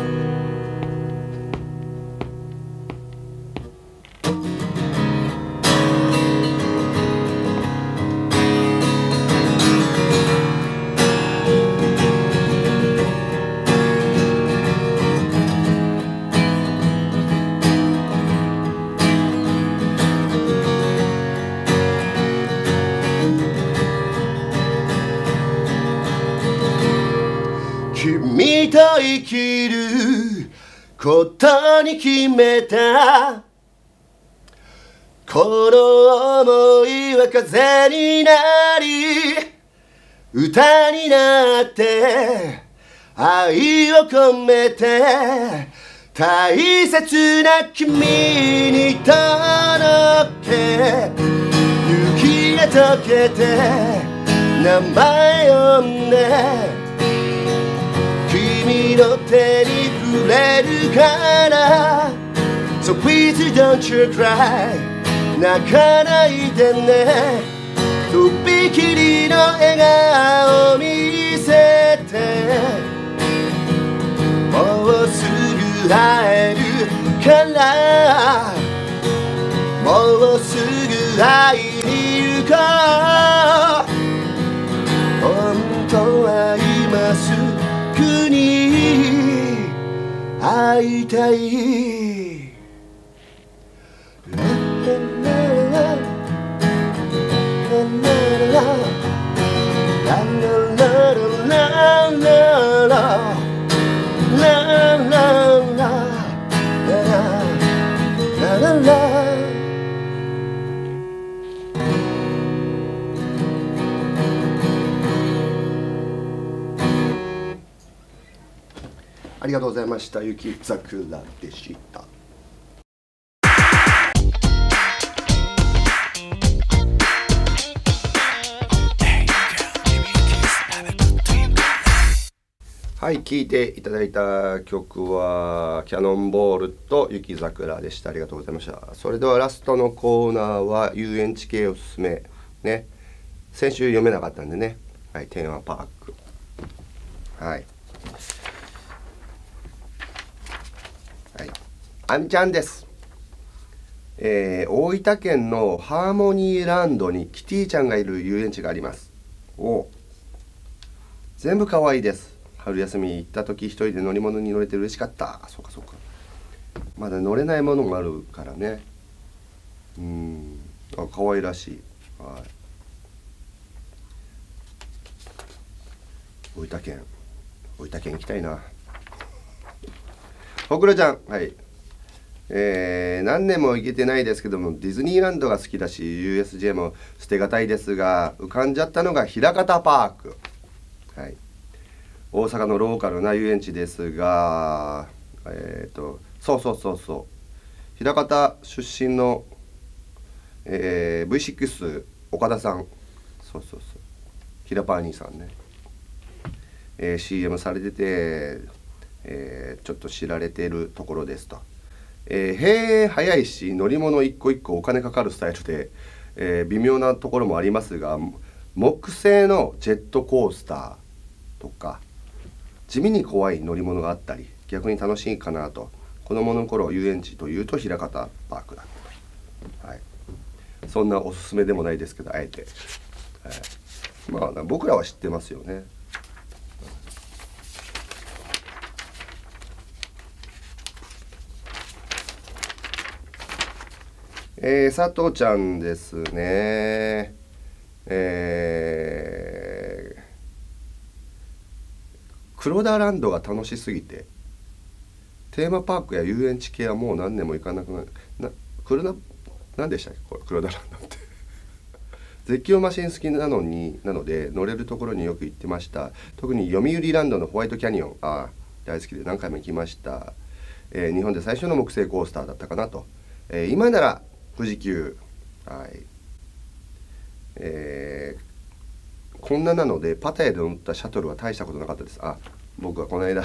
君と生きることに決めたこの想いは風になり歌になって愛を込めて大切な君に届け雪が溶けて名前を呼んで君の手に触れるから So please don't you cry 泣かないでねとびきりの笑顔を見せてもうすぐ会えるからもうすぐ会いに行こう本当は今すぐに会いたいラララありがとうございました。雪桜でした。はい、聴いていただいた曲はキャノンボールと雪桜でした。ありがとうございました。それではラストのコーナーは遊園地系おすすめね。先週読めなかったんでね。はい、テーマパーク。はい。はい。あみちゃんです。大分県のハーモニーランドにキティちゃんがいる遊園地があります。全部可愛いです。春休み行った時一人で乗り物に乗れて嬉しかった。そうかそうか。まだ乗れないものもあるからね。可愛らしい。はい。大分県行きたいな。ほくろちゃん、はい。何年も行けてないですけども、ディズニーランドが好きだし USJ も捨てがたいですが、浮かんじゃったのが枚方パーク。はい。大阪のローカルな遊園地ですが、そう枚方出身の、V6 岡田さん、ひらパーニーさんね、CM されてて、ちょっと知られているところですと。早いし乗り物一個一個お金かかるスタイルで、微妙なところもありますが、木製のジェットコースターとか地味に怖い乗り物があったり、逆に楽しいかなと。子供の頃遊園地というと枚方パークだった。はい、そんなおすすめでもないですけど、あえて、まあ僕らは知ってますよね。佐藤ちゃんですね。黒田ランドが楽しすぎてテーマパークや遊園地系はもう何年も行かなくなる。何でしたっけこれ、黒田ランドって絶叫マシン好きなので乗れるところによく行ってました。特に読売ランドのホワイトキャニオン、大好きで何回も行きました。日本で最初の木製コースターだったかなと。今なら富士急、はい、こんななのでパタヤで乗ったシャトルは大したことなかったです。僕はこの間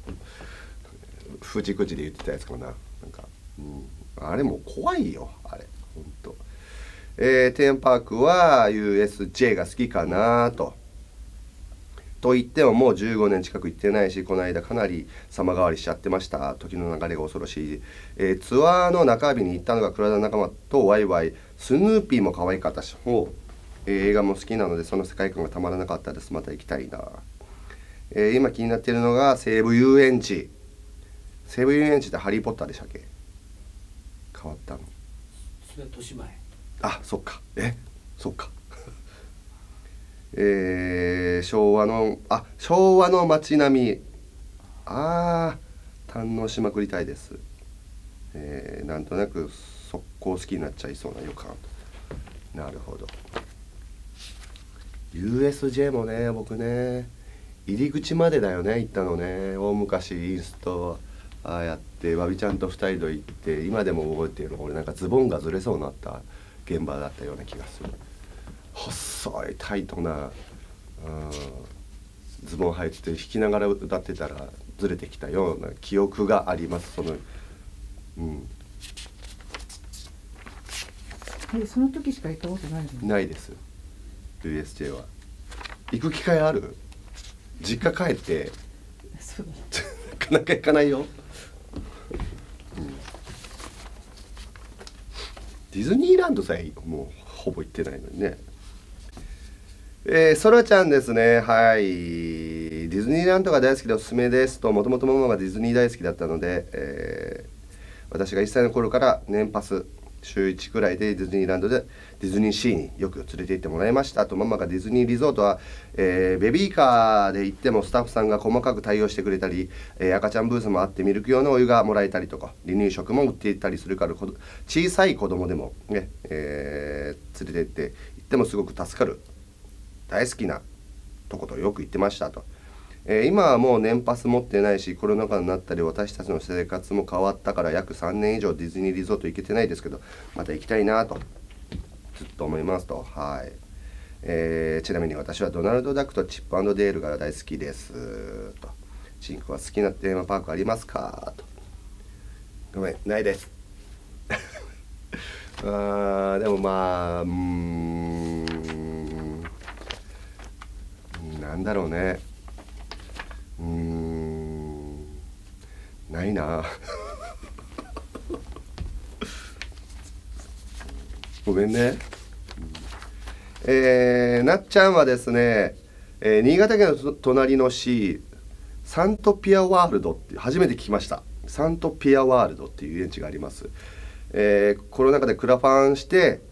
富士口で言ってたやつかな。あれもう怖いよ、あれほんと。テーマパークは USJ が好きかなと。と言ってももう15年近く行ってないし、この間かなり様変わりしちゃってました。時の流れが恐ろしい。ツアーの中日に行ったのが黒田仲間とワイワイ。スヌーピーも可愛かったし、映画も好きなのでその世界観がたまらなかったです。また行きたいな。今気になっているのが西武遊園地。西武遊園地ってハリーポッターでしたっけ？変わったの。 それは年前。 そっか。そっか。昭和の街並み堪能しまくりたいです。なんとなく速攻好きになっちゃいそうな予感。なるほど。 USJ もね、僕ね入り口までだよね行ったのね。大昔インストやってわびちゃんと2人で行って、今でも覚えてるの。俺なんかズボンがずれそうになった現場だったような気がする。細いタイトなズボン履いてて弾きながら歌ってたらずれてきたような記憶があります。その時しか行ったことないの？ ないです。 USJ は行く機会ある？実家帰ってそうだなかなか行かないよ。ディズニーランドさえもうほぼ行ってないのにね。そらちゃんですね。はい。 ディズニーランドが大好きでおすすめですと、もともとママがディズニー大好きだったので、私が1歳の頃から年パス週1くらいでディズニーランドでディズニーシーによく連れて行ってもらいましたと。ママがディズニーリゾートは、ベビーカーで行ってもスタッフさんが細かく対応してくれたり、赤ちゃんブースもあってミルク用のお湯がもらえたりとか、離乳食も売っていたりするから、小さい子供でもね、連れて行ってもすごく助かる大好きなとことよく言ってましたと。今はもう年パス持ってないし、コロナ禍になったり私たちの生活も変わったから約3年以上ディズニーリゾート行けてないですけど、また行きたいなとずっと思いますと。はい、ちなみに私はドナルドダックとチップ&デールが大好きですと。チンクは好きなテーマパークありますかと。ごめん、ないですでもまあなんだろうね、ないなごめんね。なっちゃんはですね、新潟県の隣の市サントピアワールドって初めて聞きました。サントピアワールドっていう遊園地があります。コロナ禍でクラファンして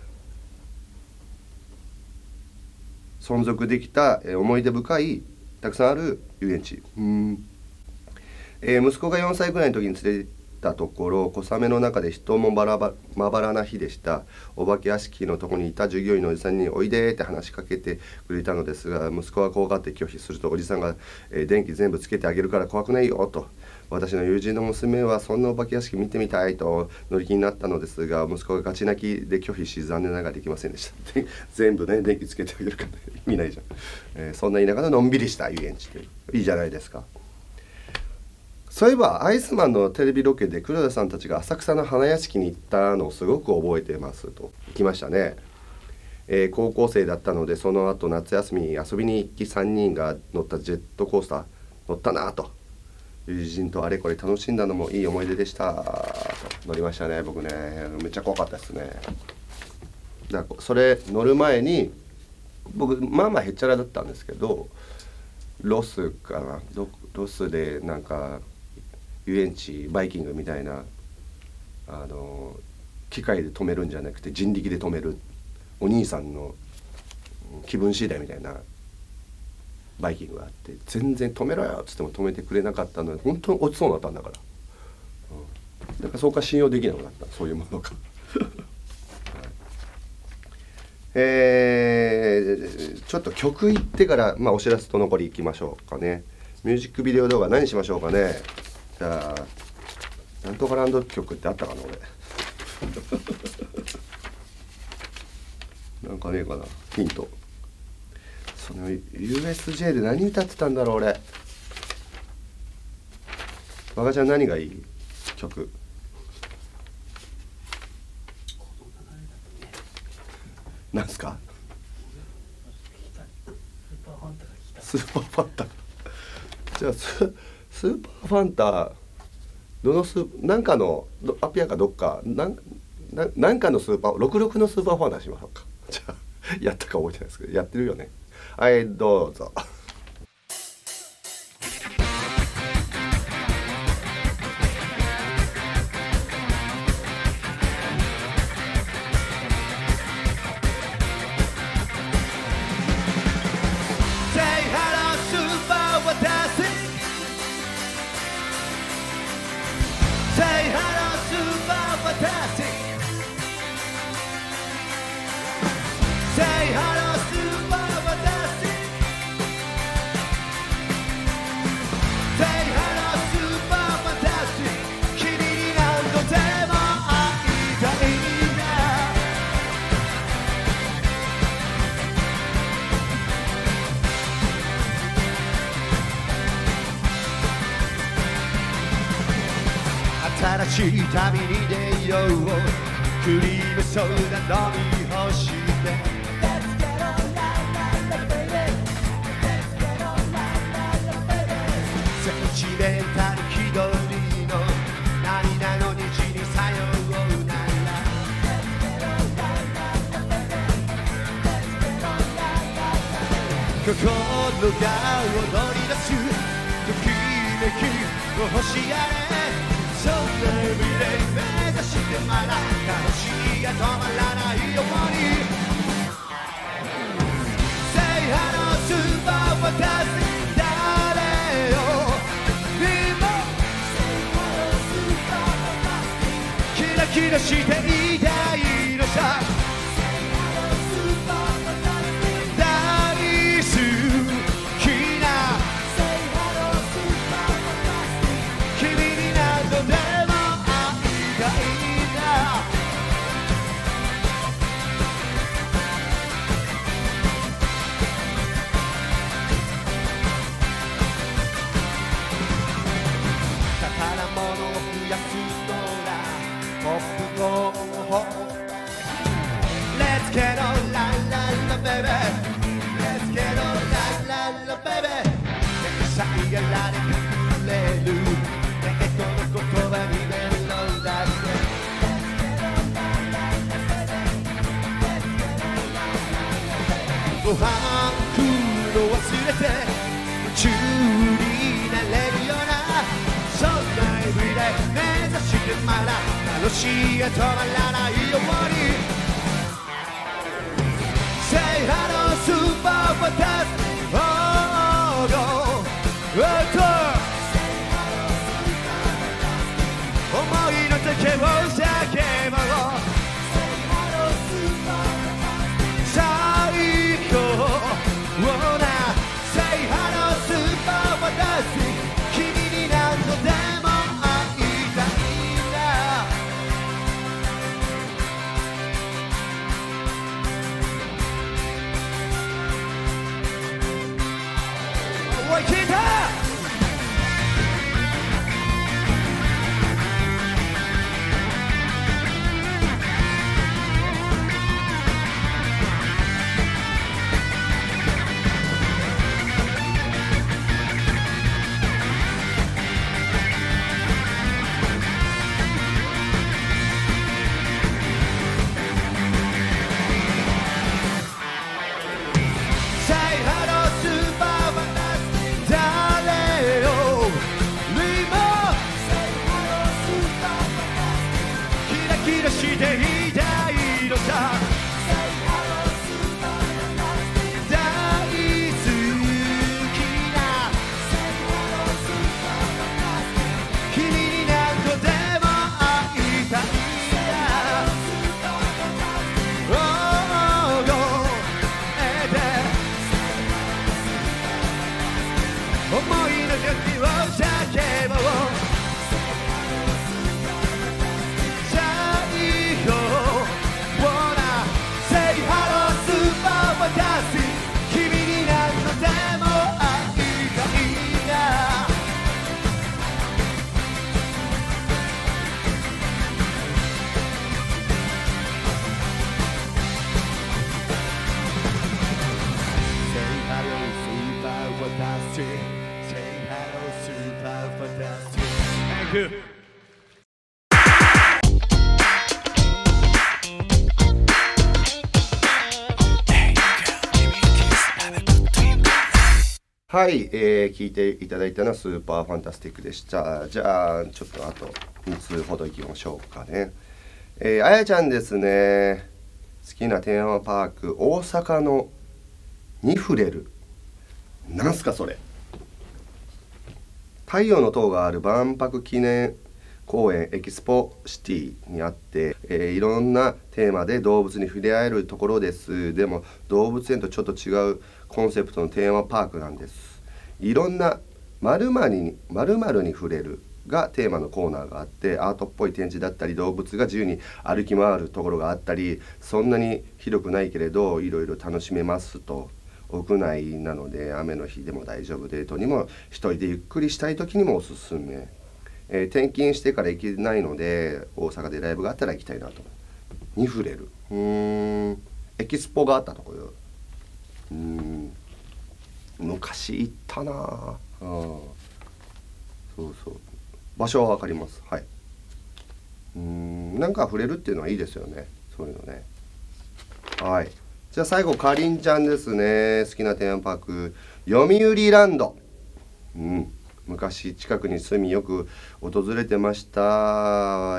存続できた、思い出深いたくさんある遊園地。息子が4歳ぐらいの時に連れて行ったところ、小雨の中で人もまばらな日でした。お化け屋敷のとこにいた従業員のおじさんにおいでって話しかけてくれたのですが、息子は怖がって拒否すると、おじさんが、電気全部つけてあげるから怖くないよと。私の友人の娘はそんなお化け屋敷見てみたいと乗り気になったのですが、息子がガチ泣きで拒否し残念ながらできませんでした全部ね電気つけてあげるから意味ないじゃん、そんな田舎ののんびりした遊園地でいいじゃないですか。そういえばアイスマンのテレビロケで黒田さんたちが浅草の花屋敷に行ったのをすごく覚えてますと。行きましたね。高校生だったので、その後夏休みに遊びに行き3人が乗ったジェットコースター乗ったなと。友人とあれこれ楽しんだのもいい思い出でしたと。乗りましたね。僕ねめっちゃ怖かったですね。だからそれ乗る前に僕まあまあへっちゃらだったんですけど、ロスかな、ロスでなんか遊園地バイキングみたいな機械で止めるんじゃなくて人力で止めるお兄さんの気分次第みたいなバイキングがあって、全然止めろよっつっても止めてくれなかったので本当に落ちそうになったんだから、だからそうか信用できなくなった、そういうものかちょっと曲いってから、お知らせと残りいきましょうかね。ミュージックビデオ動画何しましょうかね。じゃあなんとかランド曲ってあったかな俺なんかねえかな、ヒント。その USJ で何歌ってたんだろう俺。バカちゃん何がいい曲。なんすか。スーパーファンタ。じゃあスーパーファンタどのなんかのアピアかどっかなんかのスーパー66のスーパーファンタしましょうか。じゃあやったか覚えてないですけどやってるよね。はいどうぞ。 新しい旅に出よう。クリームソーダ飲み干してセンチメンタル気取りの何なの虹にさようなら心が踊り出すときめきの星やれそんな海で目指してまだ楽しみが止まらないように Say hello super fantastic 誰よにも Say hello super fantastic キラキラしていたいのさ Say hello super fantastic 大好きな Say hello super fantastic 君に何度でも会いたいんだ宝物を増やすのらポップコーンを Let's get on la la la baby Let's get on la la la baby さえやられてくれるだけどの言葉にメロンだってご飯食うの忘れて夢中になれるようなそんなエブリデイ目指してまだ楽しいが止まらないように Say hello super fantastic Oh go思いの丈を叫ぼう最高な Say hello super fantastic 君に何度でも会いたいんだおい聞いたしていたいのさ大好きな君に何度でも会いたいんだ Oh go 思いの時を叫ぼう君に何度でも会いたいんだ Say hello super fantastic Say hello super fantastic Thank you はい、聞いていただいたのはスーパーファンタスティックでした。じゃあちょっとあと2通ほどいきましょうかね。あやちゃんですね。好きなテーマパーク大阪のニフレル。なんすかそれ。太陽の塔がある万博記念公園エキスポシティにあって、いろんなテーマで動物に触れ合えるところです。でも動物園とちょっと違うコンセプトのテーマパークなんです。いろんな〇〇に触れるがテーマのコーナーがあって、アートっぽい展示だったり動物が自由に歩き回るところがあったり、そんなに広くないけれどいろいろ楽しめますと。屋内なので雨の日でも大丈夫、デートにも一人でゆっくりしたい時にもおすすめ。転勤してから行けないので大阪でライブがあったら行きたいなと。ニフレル、エキスポがあったところ。昔行ったなあ。そうそう、場所は分かります。はい。なんか触れるっていうのはいいですよね、そういうのね。はい。 じゃあ最後かりんちゃんですね。好きなテーマパーク読売ランド。昔近くに住みよく訪れてました。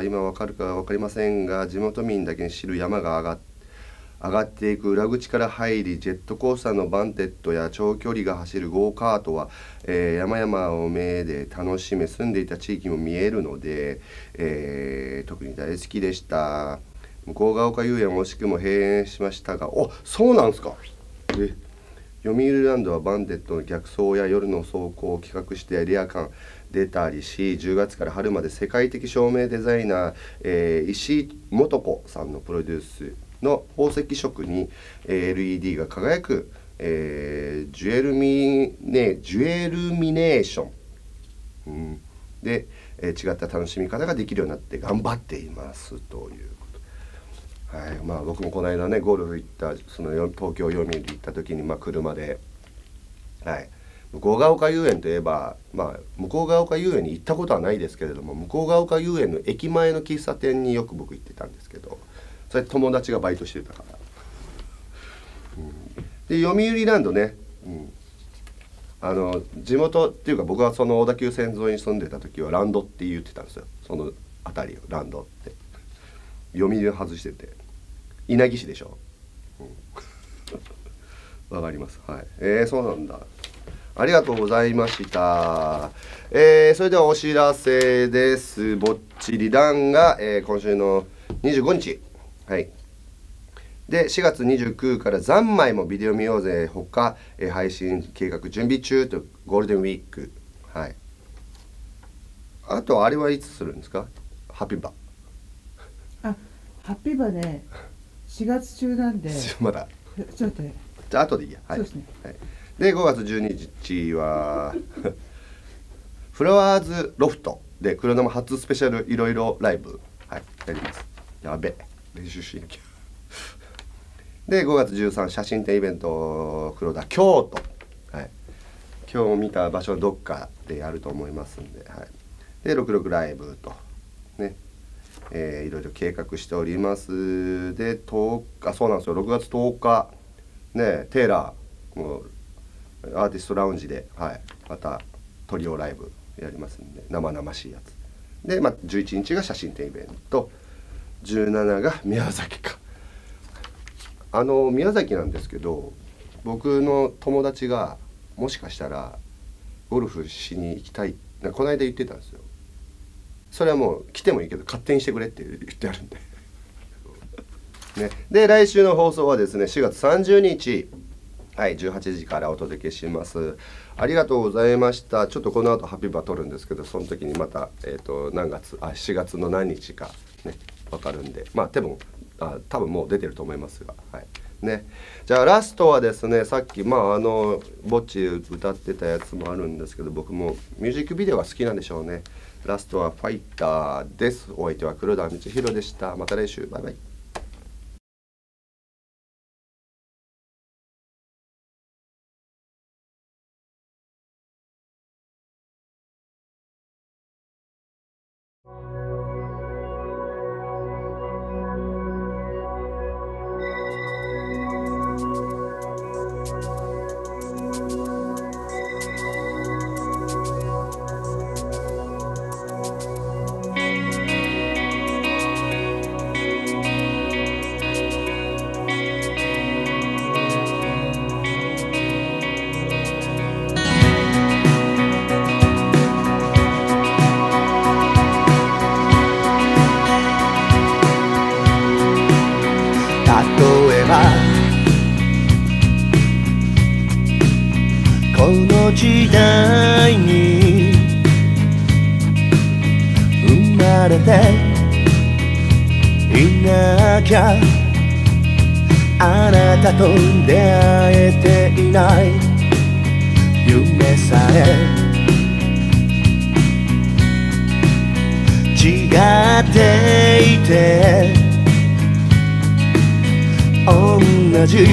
今わかるか分かりませんが、地元民だけに知る山が上がっていく裏口から入り、ジェットコースターのバンテッドや長距離が走るゴーカートは、山々を目で楽しめ、住んでいた地域も見えるので、特に大好きでした。向ヶ丘遊園惜しくも閉園しましたが、そうなんですか。読売ランドはバンデットの逆走や夜の走行を企画してレア感出たりし、10月から春まで世界的照明デザイナー、石井素子さんのプロデュースの宝石色に、LED が輝く、ジュエルミネーション、で、違った楽しみ方ができるようになって頑張っていますということ。僕もこの間ねゴルフ行ったその東京読売行った時に車で、向ヶ丘遊園といえば、向ヶ丘遊園に行ったことはないですけれども、向ヶ丘遊園の駅前の喫茶店によく僕行ってたんですけど、それ友達がバイトしてたから、で読売ランドね、地元っていうか僕はその小田急線沿いに住んでた時はランドって言ってたんですよ。その辺りをランドって読売を外してて、稲城市でしょ。わかります。そうなんだ。ありがとうございました。それではお知らせです。ぼっちり団が、今週の25日、で4月29から三昧もビデオ見ようぜほか、配信計画準備中とゴールデンウィーク。あとあれはいつするんですか？ハピバ。 ハッピーバね、4月中なんで。 まだ。 ちょっとね。 じゃあ後でいいや。 そうですね。 で5月12日はフラワーズロフトで黒生初スペシャルいろいろライブ、やります。やべえ、練習しなきゃ。で5月13写真展イベント黒田京都、今日見た場所どっかでやると思いますんで、で66ライブとね。いろいろ計画しております。で10日、そうなんですよ、6月10日ね、テーラーもうアーティストラウンジで、またトリオライブやりますんで、生々しいやつで、11日が写真展イベント、17が宮崎か。宮崎なんですけど、僕の友達がもしかしたらゴルフしに行きたいこの間言ってたんですよ。それはもう来てもいいけど勝手にしてくれって言ってあるんでで来週の放送はですね4月30日、18時からお届けします。ありがとうございました。ちょっとこの後ハピバ撮るんですけど、その時にまた、4月の何日かね分かるんで、多分もう出てると思いますが、じゃあラストはですね、さっきぼっち歌ってたやつもあるんですけど、僕もミュージックビデオが好きなんでしょうね。ラストはファイターです。お相手は黒田道弘でした。また来週、バイバイ。この時代に生まれていなきゃあなたと出会えていない。夢さえ違っていて同じ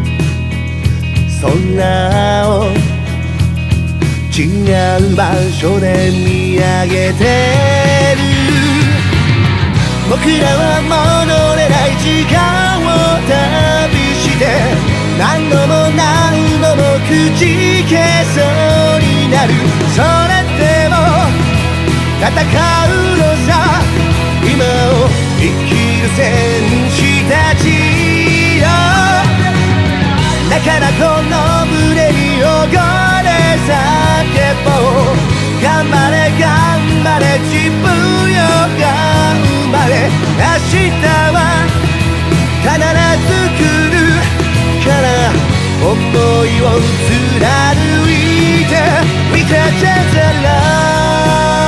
空を違う場所で見上げてる。僕らは戻れない時間を旅してて何度も何度もくじけそうになる。それでも戦うのさ、今を生きる戦士たちよ。だからこの胸に汚れ叫ぼう。頑張れ頑張れ自分よ頑張れ。明日は必ず来るから想いを貫いて We can change the life。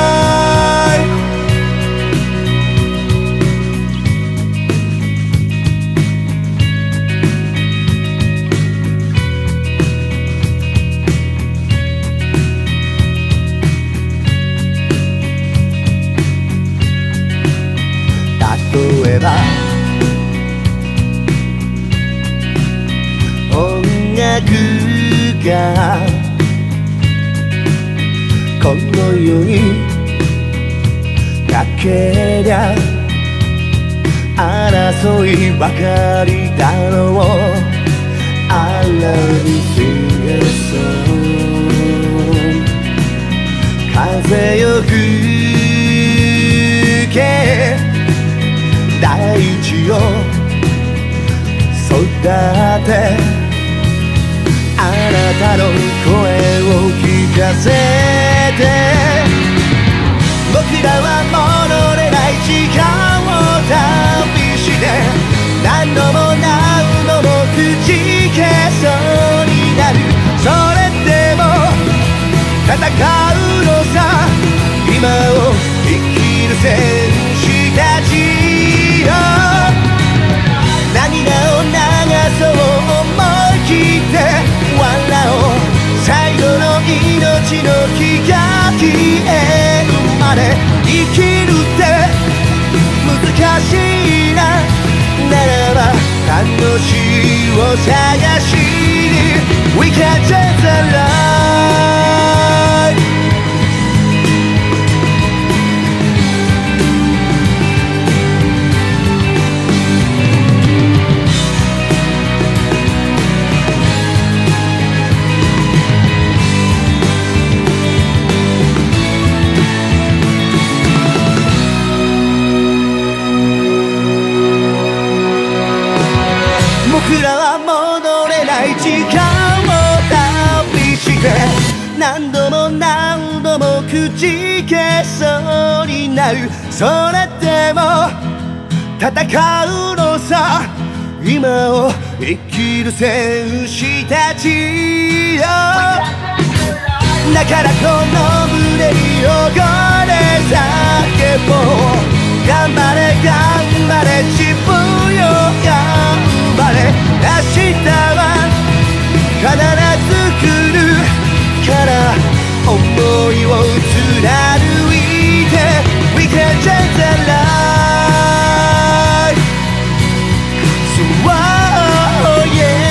例えば音楽がこの世にかけりゃ争いばかりだろう。 I love you sing a song。 風よ吹け大地を育て、あなたの声を聞かせて。僕らは戻れない時間を旅して、何度も何度もくじけそうになる。それでも戦うのさ、今を生きる戦士たちよ。涙を流そう思い切って笑おう。最後の命の日が消えるまで生きるって難しいな。ならば楽しいを探しに We can change the life。僕らは戻れない時間を旅して、何度も何度もくじけそうになる。それでも戦うのさ、今を生きる戦士たちよ。だからこの胸に汚れ叫ぼう。頑張れ頑張れ自分よ頑張れ。明日は必ず来るから想いを貫いて We can change the life。 So oh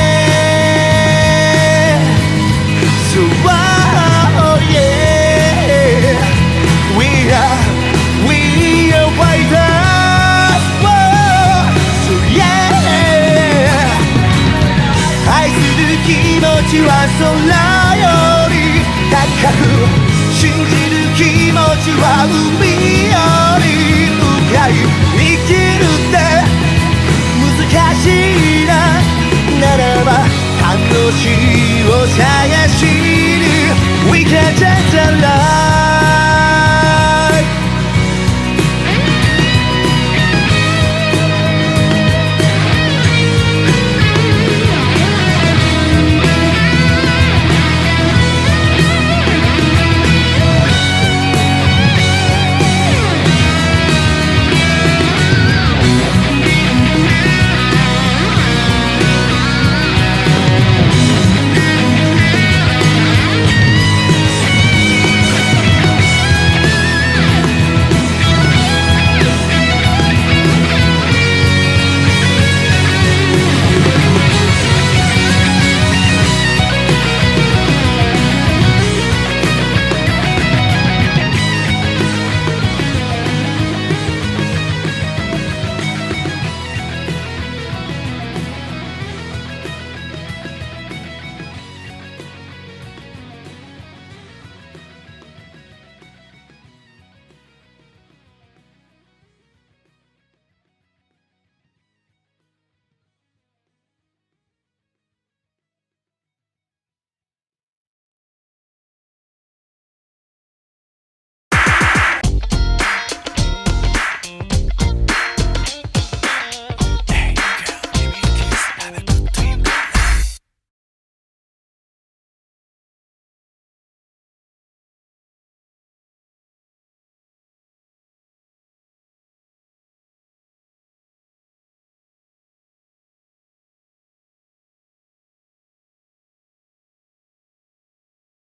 yeah So oh yeah We are fighters。 So yeah 愛する気持ちは空より高く、信じる気持ちは海より深い。生きるって難しいな。ならば楽しいを探しに We can change the life。